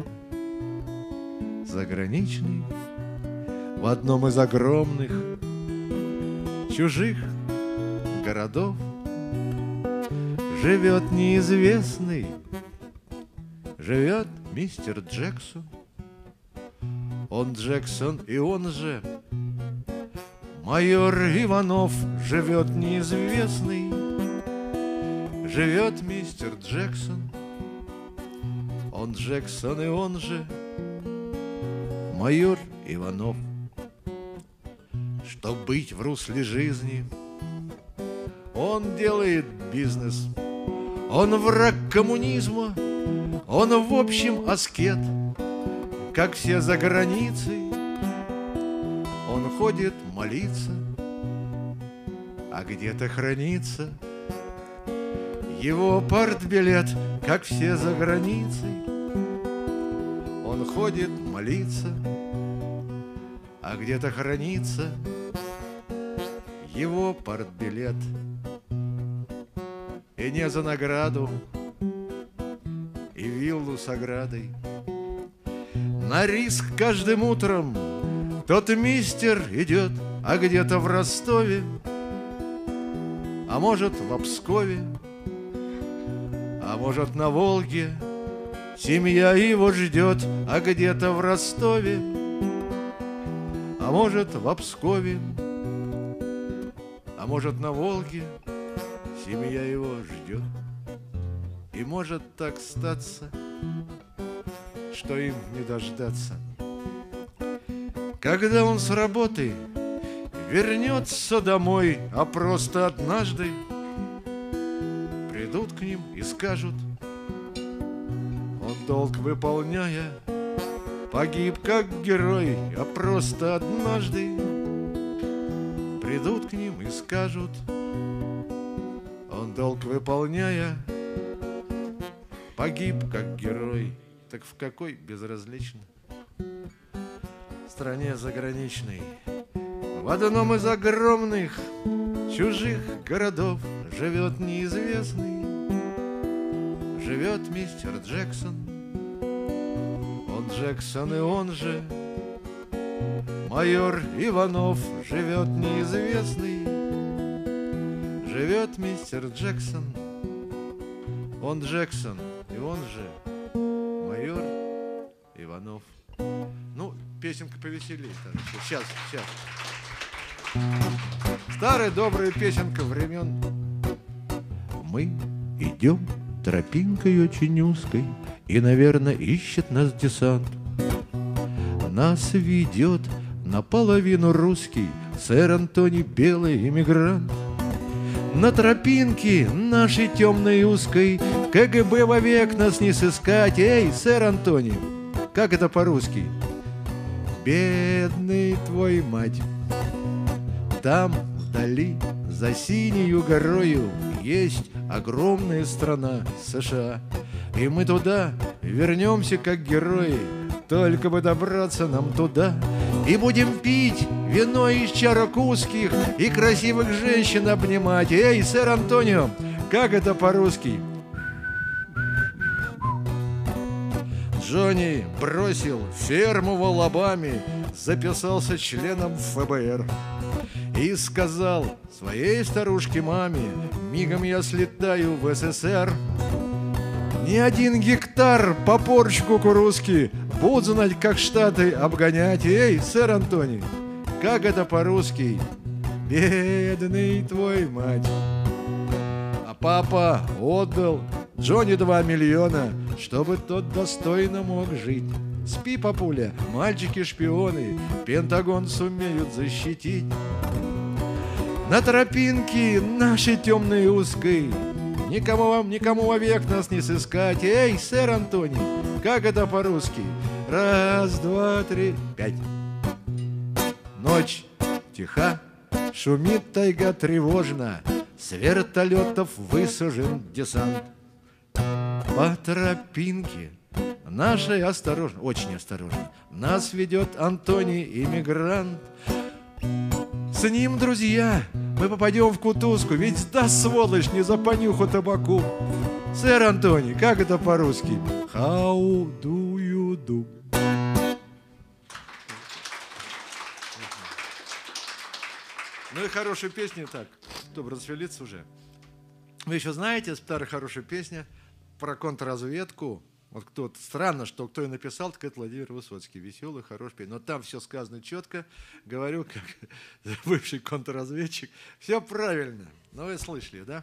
заграничной, в одном из огромных чужих городов живет неизвестный, живет мистер Джексон. Он Джексон, и он же майор Иванов. Живет неизвестный, живет мистер Джексон. Он Джексон, и он же майор Иванов. Чтоб быть в русле жизни, он делает бизнес. Он враг коммунизма, он в общем аскет. Как все за границей, он ходит молиться, а где-то хранится его партбилет. Как все за границей, он ходит молиться, а где-то хранится его партбилет. И не за награду, и виллу с оградой. На риск каждым утром тот мистер идет, а где-то в Ростове, а может в Пскове, а может на Волге семья его ждет, а где-то в Ростове, а может в Пскове, а может на Волге семья его ждет. И может так статься, что им не дождаться, когда он с работы вернется домой, а просто однажды придут к ним и скажут: он долг выполняя погиб как герой, а просто однажды придут к ним и скажут: он долг выполняя погиб как герой. Так в какой безразлично стране заграничной, в одном из огромных чужих городов живет неизвестный, живет мистер Джексон. Он Джексон, и он же майор Иванов. Живет неизвестный, живет мистер Джексон. Он Джексон, и он же майор Иванов. Ну, песенка повеселее. Сейчас. Старая добрая песенка времен. Мы идем тропинкой очень узкой, и, наверное, ищет нас десант. Нас ведет наполовину русский сэр Антоний, белый иммигрант. На тропинке нашей темной и узкой КГБ вовек нас не сыскать. Эй, сэр Антоний, как это по-русски? Бедный твой мать. Там вдали, за синею горою, есть огромная страна США. И мы туда вернемся как герои, только бы добраться нам туда. И будем пить вино из чарок узких и красивых женщин обнимать. Эй, сэр Антонио, как это по-русски? Джонни бросил ферму в Алабаме, записался членом ФБР и сказал своей старушке-маме: мигом я слетаю в СССР. Ни один гектар по порч кукурузки буду знать, как Штаты обгонять. Эй, сэр Антоний, как это по-русски? Бедный твой мать. А папа отдал Джонни 2 миллиона, чтобы тот достойно мог жить. Спи, папуля, мальчики-шпионы Пентагон сумеют защитить. На тропинке нашей темной и узкой никому вовек нас не сыскать. Эй, сэр Антоний, как это по-русски? 1, 2, 3, 5. Ночь тиха, шумит тайга тревожно, с вертолетов высажен десант. По тропинке нашей осторожно, очень осторожно, нас ведет Антоний иммигрант. С ним, друзья, мы попадем в кутузку, ведь сдаст сволочь не за понюху табаку. Сэр Антоний, как это по-русски? How do you do? Ну и хорошая песня, так, чтобы расшевелиться уже. Вы еще знаете старая хорошая песня про контрразведку? Вот кто-то, странно, что кто и написал, так это Владимир Высоцкий. Веселый, хороший песня. Но там все сказано четко. Говорю, как бывший контрразведчик. Все правильно. Ну вы слышали, да?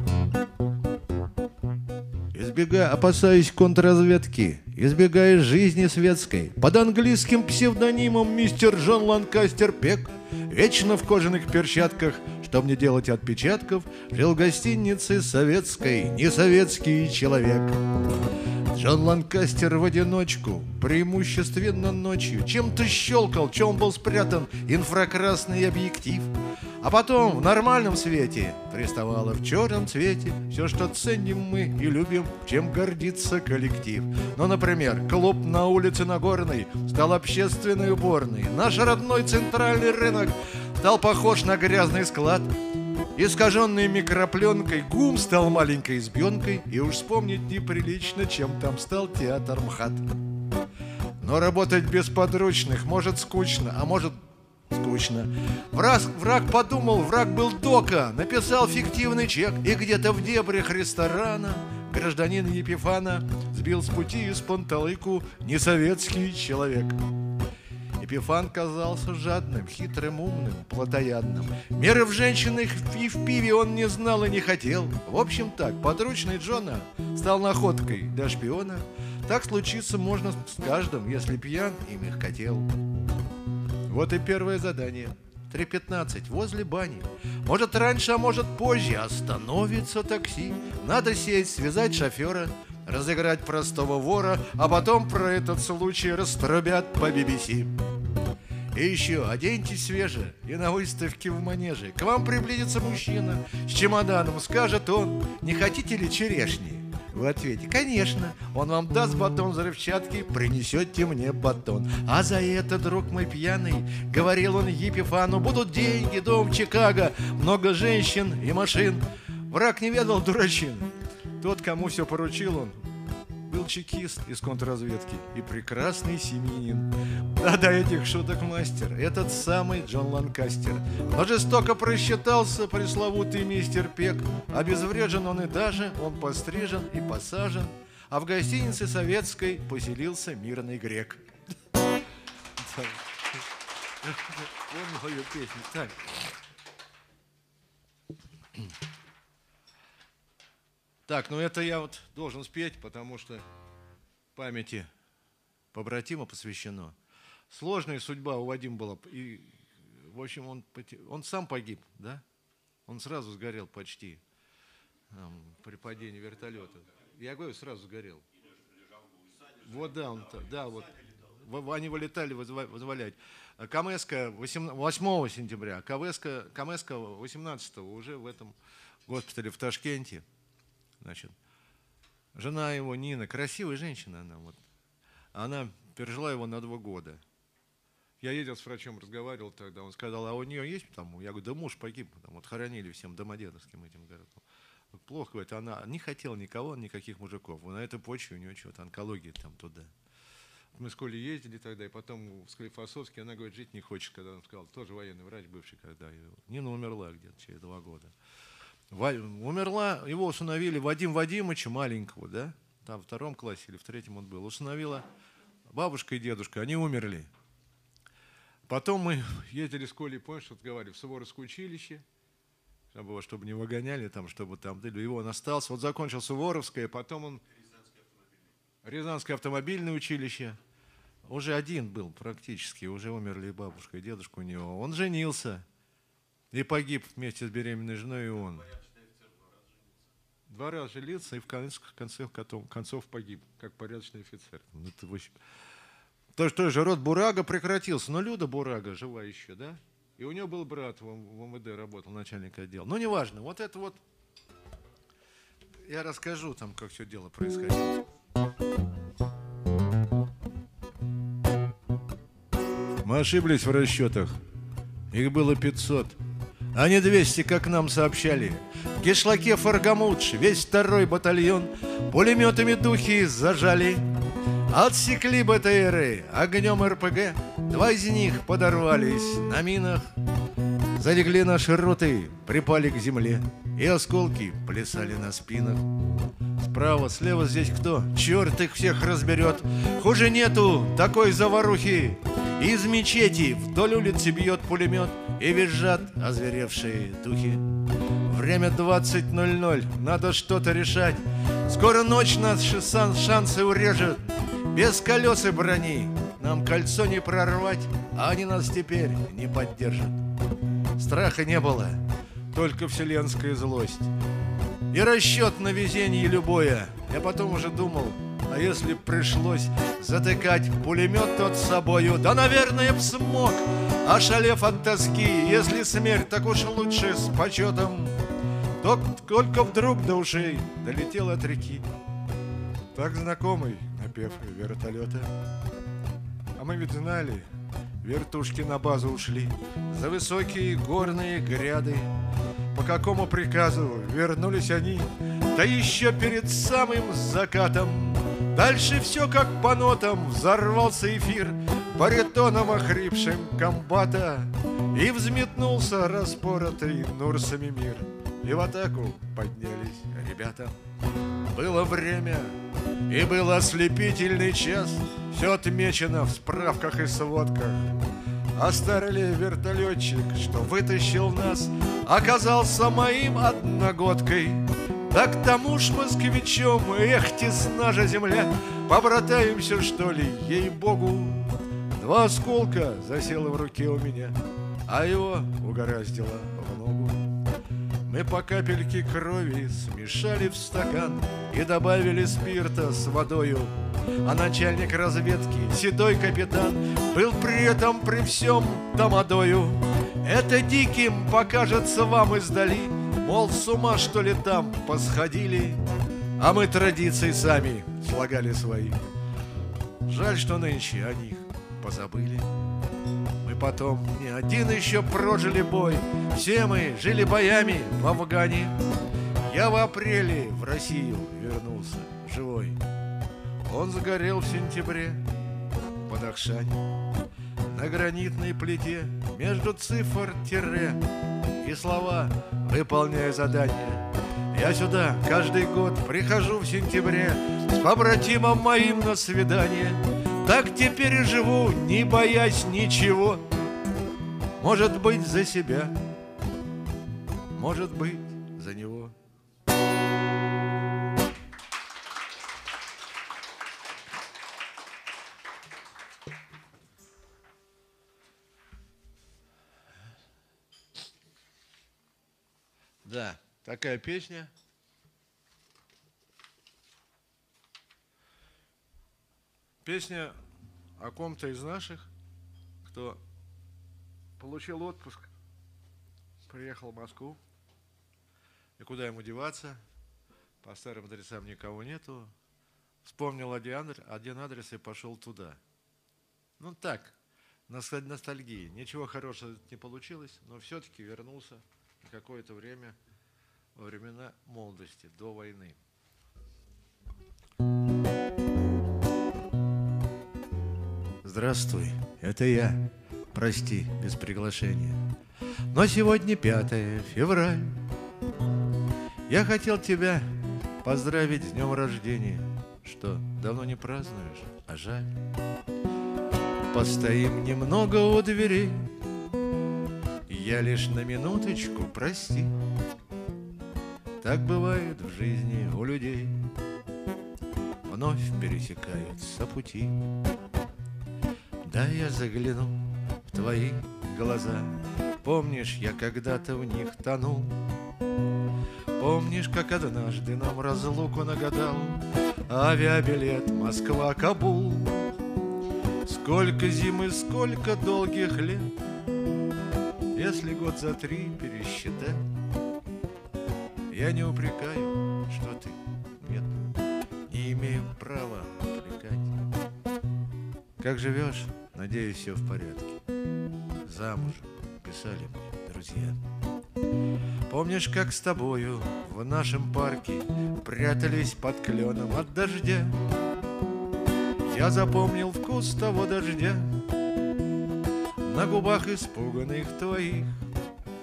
Опасаясь контрразведки, избегая жизни светской, под английским псевдонимом мистер Джон Ланкастер Пек, вечно в кожаных перчатках, чтоб не делать отпечатков, жил в гостинице советской несоветский человек. Джон Ланкастер в одиночку, преимущественно ночью, чем-то щелкал, чем был спрятан инфракрасный объектив. А потом в нормальном свете приставало в черном цвете все, что ценим мы и любим, чем гордится коллектив. Ну, например, клуб на улице Нагорной стал общественной уборной. Наш родной центральный рынок стал похож на грязный склад. Искаженный микропленкой ГУМ стал маленькой избенкой, и уж вспомнить неприлично, чем там стал театр МХАТ. Но работать без подручных может скучно, а может скучно. Враг подумал, враг был дока, написал фиктивный чек, и где-то в дебрях ресторана гражданин Епифана сбил с пути из панталыку несоветский человек. Епифан казался жадным, хитрым, умным, плотоядным. Меры в женщинах и в пиве он не знал и не хотел. В общем так, подручный Джона стал находкой для шпиона. Так случиться можно с каждым, если пьян и мягкотел. Вот и первое задание. 3:15 возле бани. Может раньше, а может позже остановится такси. Надо сесть, связать шофера, разыграть простого вора, а потом про этот случай раструбят по BBC. И еще оденьтесь свеже и на выставке в манеже к вам приблизится мужчина с чемоданом, скажет он: не хотите ли черешни? Вы ответите: конечно. Он вам даст батон взрывчатки, принесете мне батон. А за это, друг мой пьяный, говорил он Епифану, будут деньги, дом Чикаго, много женщин и машин. Враг не ведал дурачины. Тот, кому все поручил он, был чекист из контрразведки и прекрасный семьянин. Да, до этих шуток мастер, этот самый Джон Ланкастер. Но жестоко просчитался пресловутый мистер Пек. Обезврежен он и даже, он пострижен и посажен, а в гостинице советской поселился мирный грек. Помню мою песню. Так. Так, ну это я вот должен спеть, потому что памяти побратима посвящено. Сложная судьба у Вадима была. И, в общем, он сам погиб, да? Он сразу сгорел почти при падении вертолета. Я говорю, сразу сгорел. Вот да, вот. Они вылетали вызволять. КМСка 8 сентября, КМСка 18-го уже в этом госпитале в Ташкенте. Значит, жена его, Нина, красивая женщина она, вот. Она пережила его на 2 года. Я ездил с врачом, разговаривал тогда, он сказал: а у нее есть там? Я говорю: да муж погиб, там, вот хоронили всем Домодедовским этим городом. Плохо, говорит, она не хотела никого, никаких мужиков. На этой почве у нее что-то онкология там туда. Мы в школе ездили тогда, и потом в Склифосовске, она, говорит, жить не хочет, когда он сказал, тоже военный врач бывший, когда Нина умерла где-то через 2 года. Умерла, его усыновили Вадим Вадимовича маленького, да, там в 2 классе или в 3 он был, усыновила бабушка и дедушка, они умерли. Потом мы ездили с Колей, помнишь, вот говорили, в Суворовское училище, чтобы не выгоняли, там, чтобы там, его он остался, вот закончил Суворовское, потом он Рязанское автомобильное училище, уже один был практически, уже умерли и бабушка, и дедушка у него, он женился и погиб вместе с беременной женой, и он. 2 раза женился и в конце концов погиб, как порядочный офицер. Это, в общем, той же род Бурага прекратился, но Люда Бурага жива еще, да? И у него был брат, в МВД работал, начальник отдела. Но неважно, вот это вот, я расскажу там, как все дело происходило. Мы ошиблись в расчетах, их было 500. А не 200, как нам сообщали. В кишлаке Фаргамудж весь 2-й батальон пулеметами духи зажали. Отсекли БТРы огнем РПГ, 2 из них подорвались на минах. Залегли наши роты, припали к земле, и осколки плясали на спинах. Справа, слева здесь кто? Черт их всех разберет. Хуже нету такой заварухи. Из мечети вдоль улицы бьет пулемет, и визжат озверевшие духи. Время 20:00, надо что-то решать. Скоро ночь наши шансы урежет. Без колес и брони нам кольцо не прорвать, а они нас теперь не поддержат. Страха не было, только вселенская злость и расчет на везение любое. Я потом уже думал, а если б пришлось затыкать пулемет тот с собою, да, наверное, б смог, ошалев от тоски. Если смерть, так уж лучше с почетом. Только вдруг до ушей долетел от реки так знакомый напев вертолета. А мы ведь знали, вертушки на базу ушли за высокие горные гряды. По какому приказу вернулись они? Да еще перед самым закатом. Дальше все как по нотам. Взорвался эфир баритоном охрипшим комбата, и взметнулся распоротый Нурсами мир. И в атаку поднялись ребята. Было время, и был ослепительный час. Все отмечено в справках и сводках. А старый вертолетчик, что вытащил нас, оказался моим одногодкой. Да к тому ж москвичом, эх, тесна же земля, побратаемся, что ли, ей-богу. 2 осколка засело в руке у меня, а его угораздило в ногу. Мы по капельке крови смешали в стакан и добавили спирта с водою. А начальник разведки, седой капитан, был при этом при всем тамадою. Это диким покажется вам издали, мол, с ума что ли там посходили. А мы традиции сами слагали свои. Жаль, что нынче о них позабыли. Мы потом не один еще прожили бой. Все мы жили боями в Афгане. Я в апреле в Россию вернулся живой. Он сгорел в сентябре под Ахшане. На гранитной плите между цифр тире и слова «выполняю задание». Я сюда каждый год прихожу в сентябре с побратимом моим на свидание. Так теперь и живу, не боясь ничего. Может быть, за себя, может быть, за него. Да, такая песня. Песня о ком-то из наших, кто получил отпуск, приехал в Москву, и куда ему деваться, по старым адресам никого нету, вспомнил один адрес и пошел туда. Ну так, ностальгии, ничего хорошего не получилось, но все-таки вернулся на какое-то время, во времена молодости, до войны. Здравствуй, это я. Прости, без приглашения. Но сегодня 5 февраля. Я хотел тебя поздравить с днем рождения. Что, давно не празднуешь? А жаль. Постоим немного у дверей. Я лишь на минуточку, прости. Так бывает в жизни у людей. Вновь пересекаются пути. Да, я загляну в твои глаза. Помнишь, я когда-то в них тонул? Помнишь, как однажды нам разлуку нагадал авиабилет Москва-Кабул? Сколько зим и сколько долгих лет, если год за 3 пересчитать. Я не упрекаю, что ты, нет, не имею права упрекать. Как живешь? Надеюсь, все в порядке. Замужем, писали мне друзья. Помнишь, как с тобою в нашем парке прятались под кленом от дождя? Я запомнил вкус того дождя на губах испуганных твоих.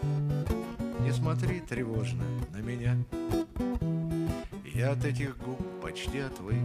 не смотри тревожно на меня. Я от этих губ почти отвык,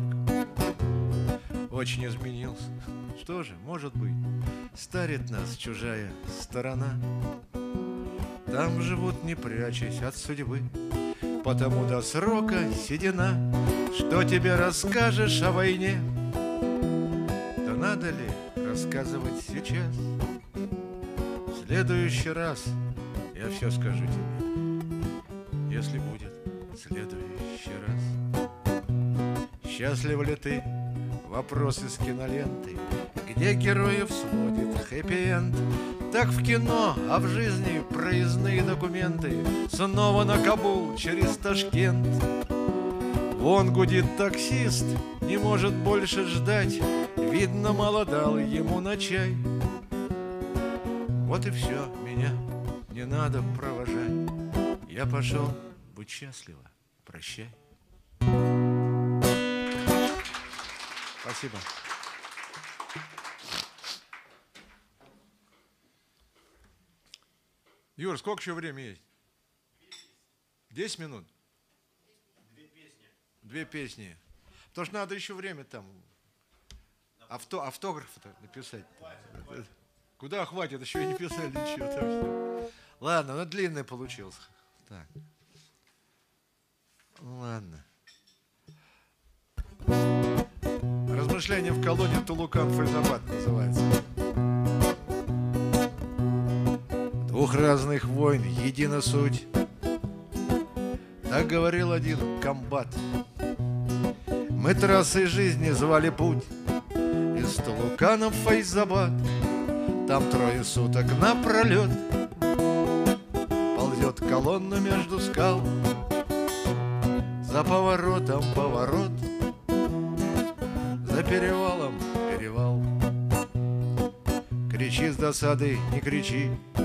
очень изменился. Что же, может быть, старит нас чужая сторона. Там живут, не прячась от судьбы, потому до срока седина. Что тебе расскажешь о войне? Да надо ли рассказывать сейчас? В следующий раз я все скажу тебе, если будет следующий раз. Счастлив ли ты? Вопрос из киноленты, где героев сводит хэппи-энд. Так в кино, а в жизни проездные документы. Снова на Кабул через Ташкент. Вон гудит таксист, не может больше ждать. Видно, мало дал ему на чай. Вот и все, меня не надо провожать. Я пошел, будь счастлива, прощай. Спасибо. Юр, сколько еще времени есть? 10 минут? Две песни. Потому что надо еще время там автограф-то написать. Куда хватит? Еще и не писали ничего. Так что... Ладно, ну длинный получился. Так. Ладно. Размышления в колонии Тулукан Файзабад называется. Двух разных войн едина суть. Так говорил один комбат. Мы трассой жизни звали путь из Тулукана в Файзабад. Там 3 суток напролет ползет колонна между скал. За поворотом поворот, за перевалом перевал. Кричи с досады, не кричи,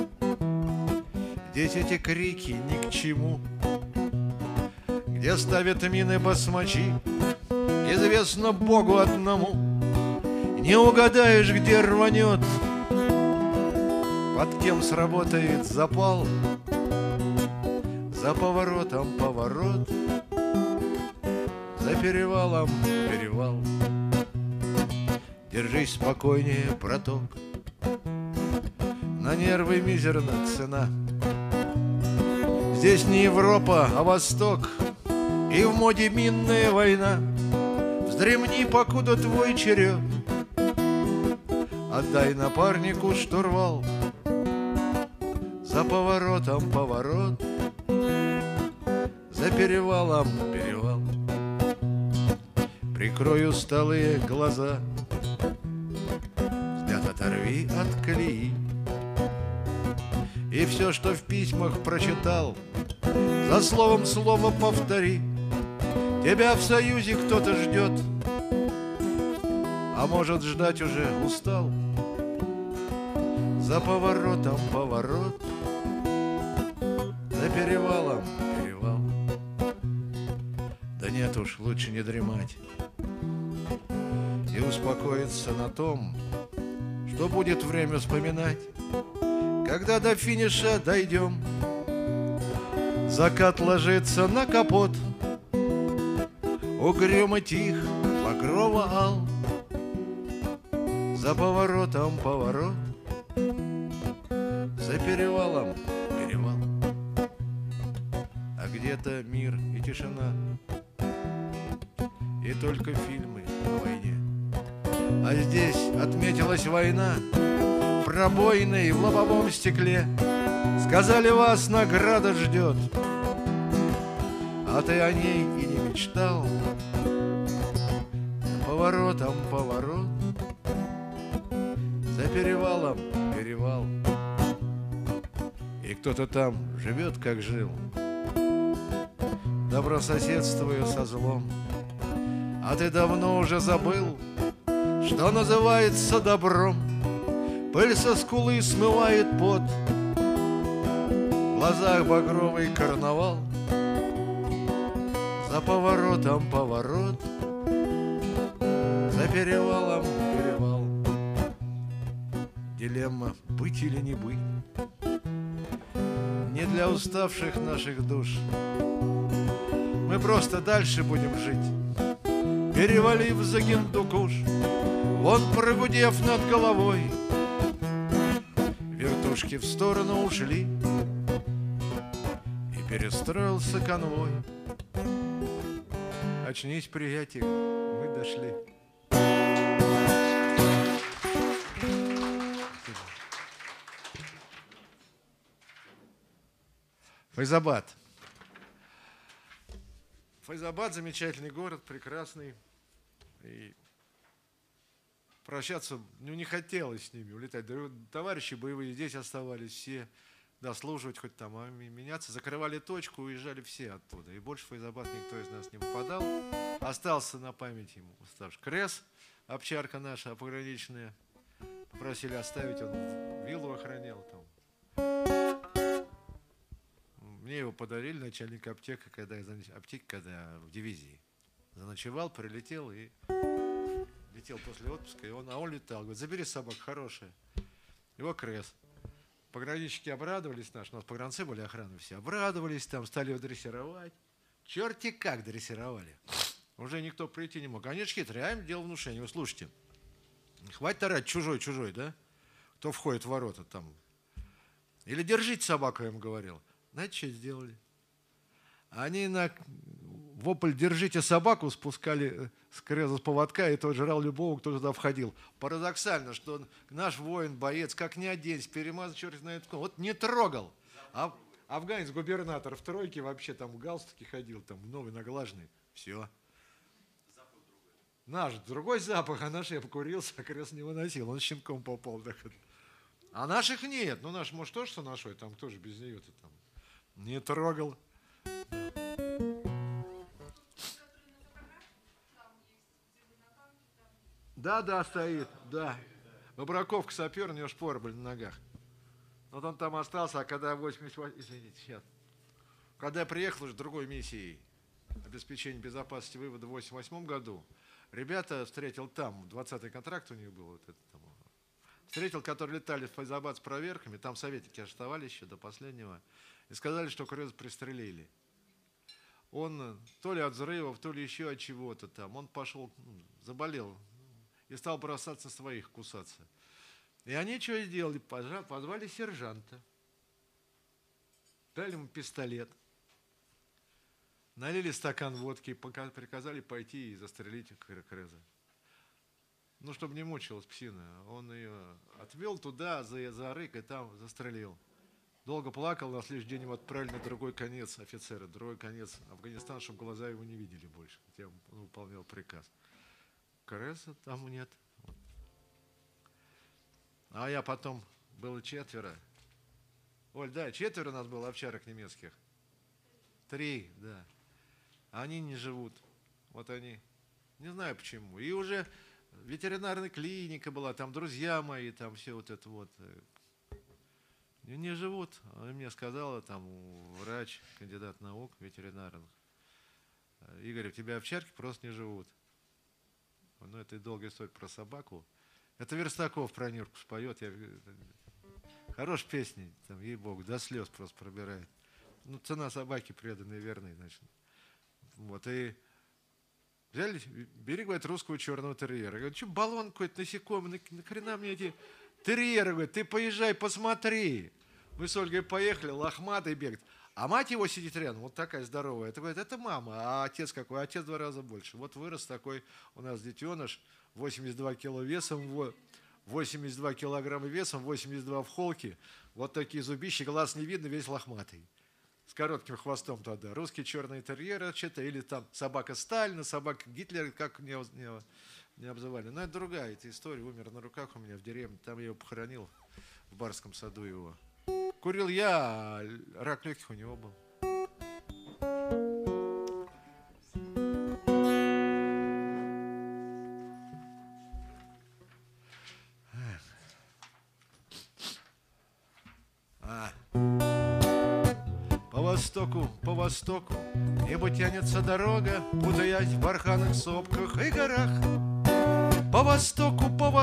здесь эти крики ни к чему. Где ставят мины басмачи, известно Богу одному. Не угадаешь, где рванет, под кем сработает запал. За поворотом поворот, за перевалом перевал. Держись спокойнее, браток, на нервы мизерна цена. Здесь не Европа, а Восток, и в моде минная война. Вздремни, покуда твой черед, отдай напарнику штурвал. За поворотом поворот, за перевалом перевал. Прикрой усталые глаза, взгляд оторви от колеи. И все, что в письмах прочитал, за словом слово повтори. Тебя в Союзе кто-то ждет, а может, ждать уже устал. За поворотом поворот, за перевалом перевал. Да нет уж, лучше не дремать и успокоиться на том, что будет время вспоминать, когда до финиша дойдем. Закат ложится на капот, угрюмо тих, багрово ал. За поворотом поворот, за перевалом перевал. А где-то мир и тишина, и только фильмы о войне. А здесь отметилась война пробоиной в лобовом стекле. Сказали, вас награда ждет, а ты о ней и не мечтал. За поворотом поворот, за перевалом перевал. И кто-то там живет, как жил, добрососедствуя со злом. А ты давно уже забыл, что называется добром. Пыль со скулы смывает пот, в глазах багровый карнавал. За поворотом поворот, за перевалом перевал. Дилемма: быть или не быть. Не не для уставших наших душ. Мы просто дальше будем жить, перевалив за Гиндукуш. Вон прогудев над головой, вертушки в сторону ушли, и перестроился конвой. Очнись, приятель, мы дошли. Файзабад. Файзабад — замечательный город, прекрасный. И прощаться не хотелось с ними, улетать. Товарищи боевые здесь оставались все, дослуживать хоть там, а меняться. Закрывали точку, уезжали все оттуда. И больше в Файзабад никто из нас не попадал. Остался на память ему уставший Крес, овчарка наша пограничная. Попросили оставить, он виллу охранял там. Мне его подарили, начальник аптеки, когда в дивизии заночевал, прилетел и летел после отпуска, он летал. Говорит, забери собак, хорошая. Его Крес. Пограничники обрадовались наши, у нас погранцы были, охраны все, обрадовались, там стали его дрессировать. Черти как дрессировали. Уже никто прийти не мог. Они же хитрые, а им дело внушения. Вы слушайте, хватит орать чужой, да? Кто входит в ворота там. Или держите собаку, я им говорил. Знаете, что сделали? Они на вопль «держите собаку» спускали с Креза с поводка, и тот жрал любого, кто туда входил. Парадоксально, что наш воин, боец, как ни оденься, перемазал черт знает кого, вот не трогал. А афганец, губернатор в тройке вообще там в галстуке ходил, там новый наглаженный. Все. Наш другой запах, а наш я покурился, а Крест не выносил, он щенком попал. А наших нет. Ну наш, может, тоже что нашой, там тоже без нее-то там. Не трогал. Да, стоит, да. Выбраковка сапер, у него шпоры были на ногах. Вот он там остался, а когда 88... Извините, сейчас. Когда я приехал уже другой миссией обеспечения безопасности вывода в 88 году, ребята встретил там, 20-й контракт у них был, вот это там, встретил, которые летали в Файзабад с проверками, там советники арестовали еще до последнего, и сказали, что Креза пристрелили. Он то ли от взрывов, то ли еще от чего-то там, он пошел, заболел и стал бросаться своих, кусаться. И они что сделали? Позвали сержанта, дали ему пистолет, налили стакан водки и приказали пойти и застрелить Креза. Ну, чтобы не мучилась псина. Он ее отвел туда, за рык, и там застрелил. Долго плакал, на следующий день его отправили на другой конец офицера, другой конец Афганистана, чтобы глаза его не видели больше, хотя он выполнял приказ. Креза там нет. А я потом, было 4. Оль, да, 4 у нас было овчарок немецких. 3, да. Они не живут. Вот они. Не знаю почему. И уже ветеринарная клиника была, там друзья мои, там все вот это вот. Не живут. Она мне сказала, там врач, кандидат наук, ветеринарных. Игорь, у тебя овчарки просто не живут. Ну, это долгая история про собаку. Это Верстаков про Нюрку споет. Хорошая песня, там, ей-богу, до слез просто пробирает. Ну, цена собаки преданной, верной, значит. Вот, и взяли, бери, говорит, русского черного терьера. Говорит, что баллон какой-то, насекомый, нахрена мне эти терьеры, говорит, ты поезжай, посмотри. Мы с Ольгой поехали, лохматый бегает. А мать его сидит рядом, вот такая здоровая. Это говорит, это мама, а отец какой? Отец 2 раза больше. Вот вырос такой у нас детеныш, 82 кило весом, 82 килограмма весом, 82 в холке. Вот такие зубища, глаз не видно, весь лохматый. С коротким хвостом тогда. Русский черный терьер, что-то, или там собака Сталина, собака Гитлера, как не обзывали. Но это другая эта история. Умер на руках у меня в деревне. Там я его похоронил в Барском саду его. Курил я, а рак легких у него был. По востоку небо тянется дорога, путаясь в барханных сопках и горах. По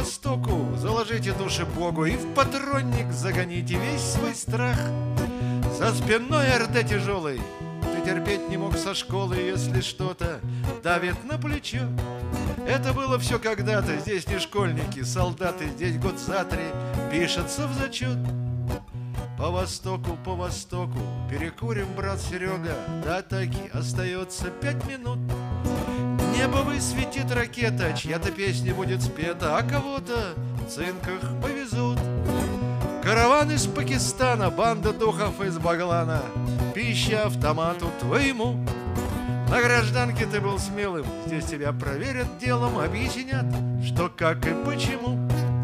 востоку заложите души Богу и в патронник загоните весь свой страх. За спиной РД тяжелый, ты терпеть не мог со школы, если что-то давит на плечо. Это было все когда-то, здесь не школьники, солдаты, здесь год за 3 пишется в зачет. По востоку, перекурим, брат Серега, до атаки остается 5 минут. Небо высветит ракета, чья-то песня будет спета, а кого-то в цинках повезут. Караван из Пакистана, банда духов из Баглана, пища автомату твоему. На гражданке ты был смелым, здесь тебя проверят делом, объяснят, что, как и почему.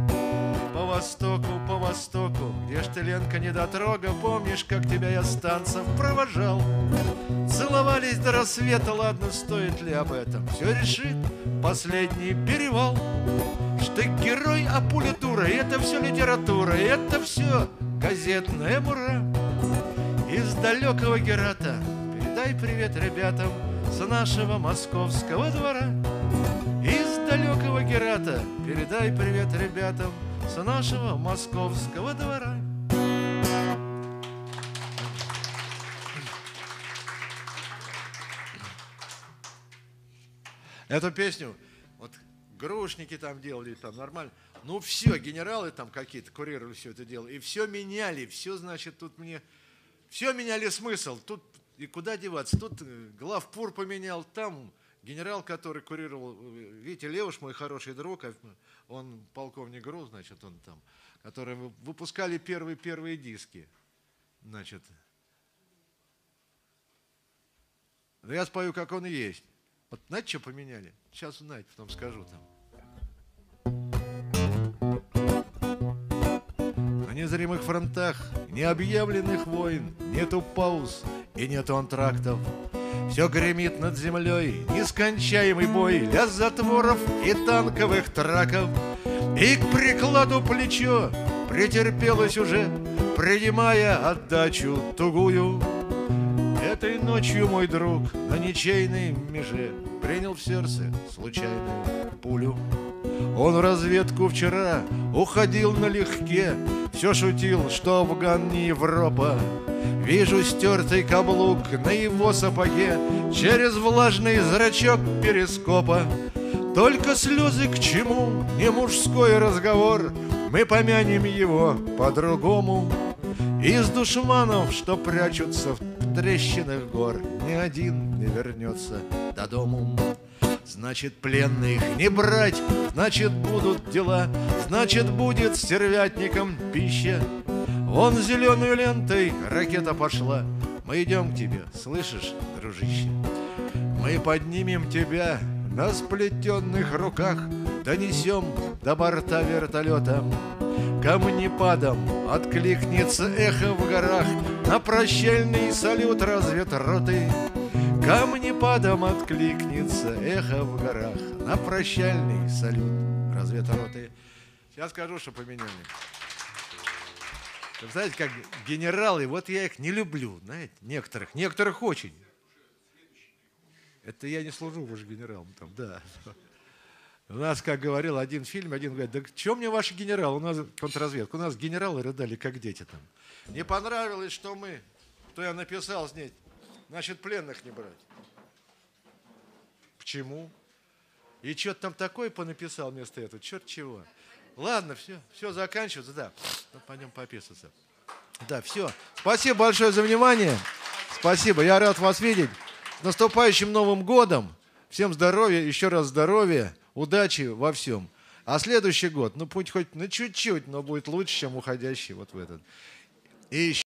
По востоку, где ж ты, Ленка, недотрога, помнишь, как тебя я с танцев провожал? Целовались до рассвета, ладно, стоит ли об этом? Все решит последний перевал. Штык-герой, а пуля дура, и это все литература, и это все газетная мура. Из далекого Герата передай привет ребятам с нашего московского двора. Из далекого Герата передай привет ребятам с нашего московского двора. Эту песню вот грушники там делали, там нормально. Ну все, генералы там какие-то курировали все это дело. И все меняли, все, значит, тут мне... Все меняли смысл. Тут и куда деваться? Тут главпур поменял, там генерал, который курировал, Витя Левуш, мой хороший друг, он полковник ГРУ, значит, он там, которые выпускали первые диски. Значит, я спою, как он и есть. Вот знаете, что поменяли? Сейчас узнаете, потом скажу там. На незримых фронтах необъявленных войн нету пауз и нету антрактов. Все гремит над землей, нескончаемый бой, лязг затворов и танковых траков. И к прикладу плечо претерпелось уже, принимая отдачу тугую. Этой ночью мой друг на ничейной меже принял в сердце случайную пулю. Он в разведку вчера уходил налегке, все шутил, что Афган не Европа. Вижу стертый каблук на его сапоге через влажный зрачок перископа. Только слезы к чему, не мужской разговор, мы помянем его по-другому. Из душманов, что прячутся в трещинах гор, ни один не вернется до дому. Значит, пленных не брать, значит, будут дела, значит, будет стервятникам пища. Вон зеленой лентой ракета пошла, мы идем к тебе, слышишь, дружище? Мы поднимем тебя на сплетенных руках, донесем до борта вертолета. Камнепадом откликнется эхо в горах на прощальный салют разведроты. Камнепадом откликнется эхо в горах на прощальный салют разведроты. Сейчас скажу, что поменяли. Вы знаете, как генералы, вот я их не люблю, знаете, некоторых очень. Это я не служу, вы же генералом там, да. У нас, как говорил один фильм, один говорит, да что мне ваши генералы, у нас контрразведка, у нас генералы рыдали, как дети там. Не понравилось, что я написал здесь, значит, пленных не брать. Почему? И что-то там такое понаписал вместо этого, черт чего. Ладно, все заканчивается, да, пойдем пописаться. Да, все. Спасибо большое за внимание. Спасибо, я рад вас видеть. С наступающим Новым годом. Всем здоровья, еще раз здоровья, удачи во всем. А следующий год, ну пусть хоть на чуть-чуть, но будет лучше, чем уходящий вот в этот. И еще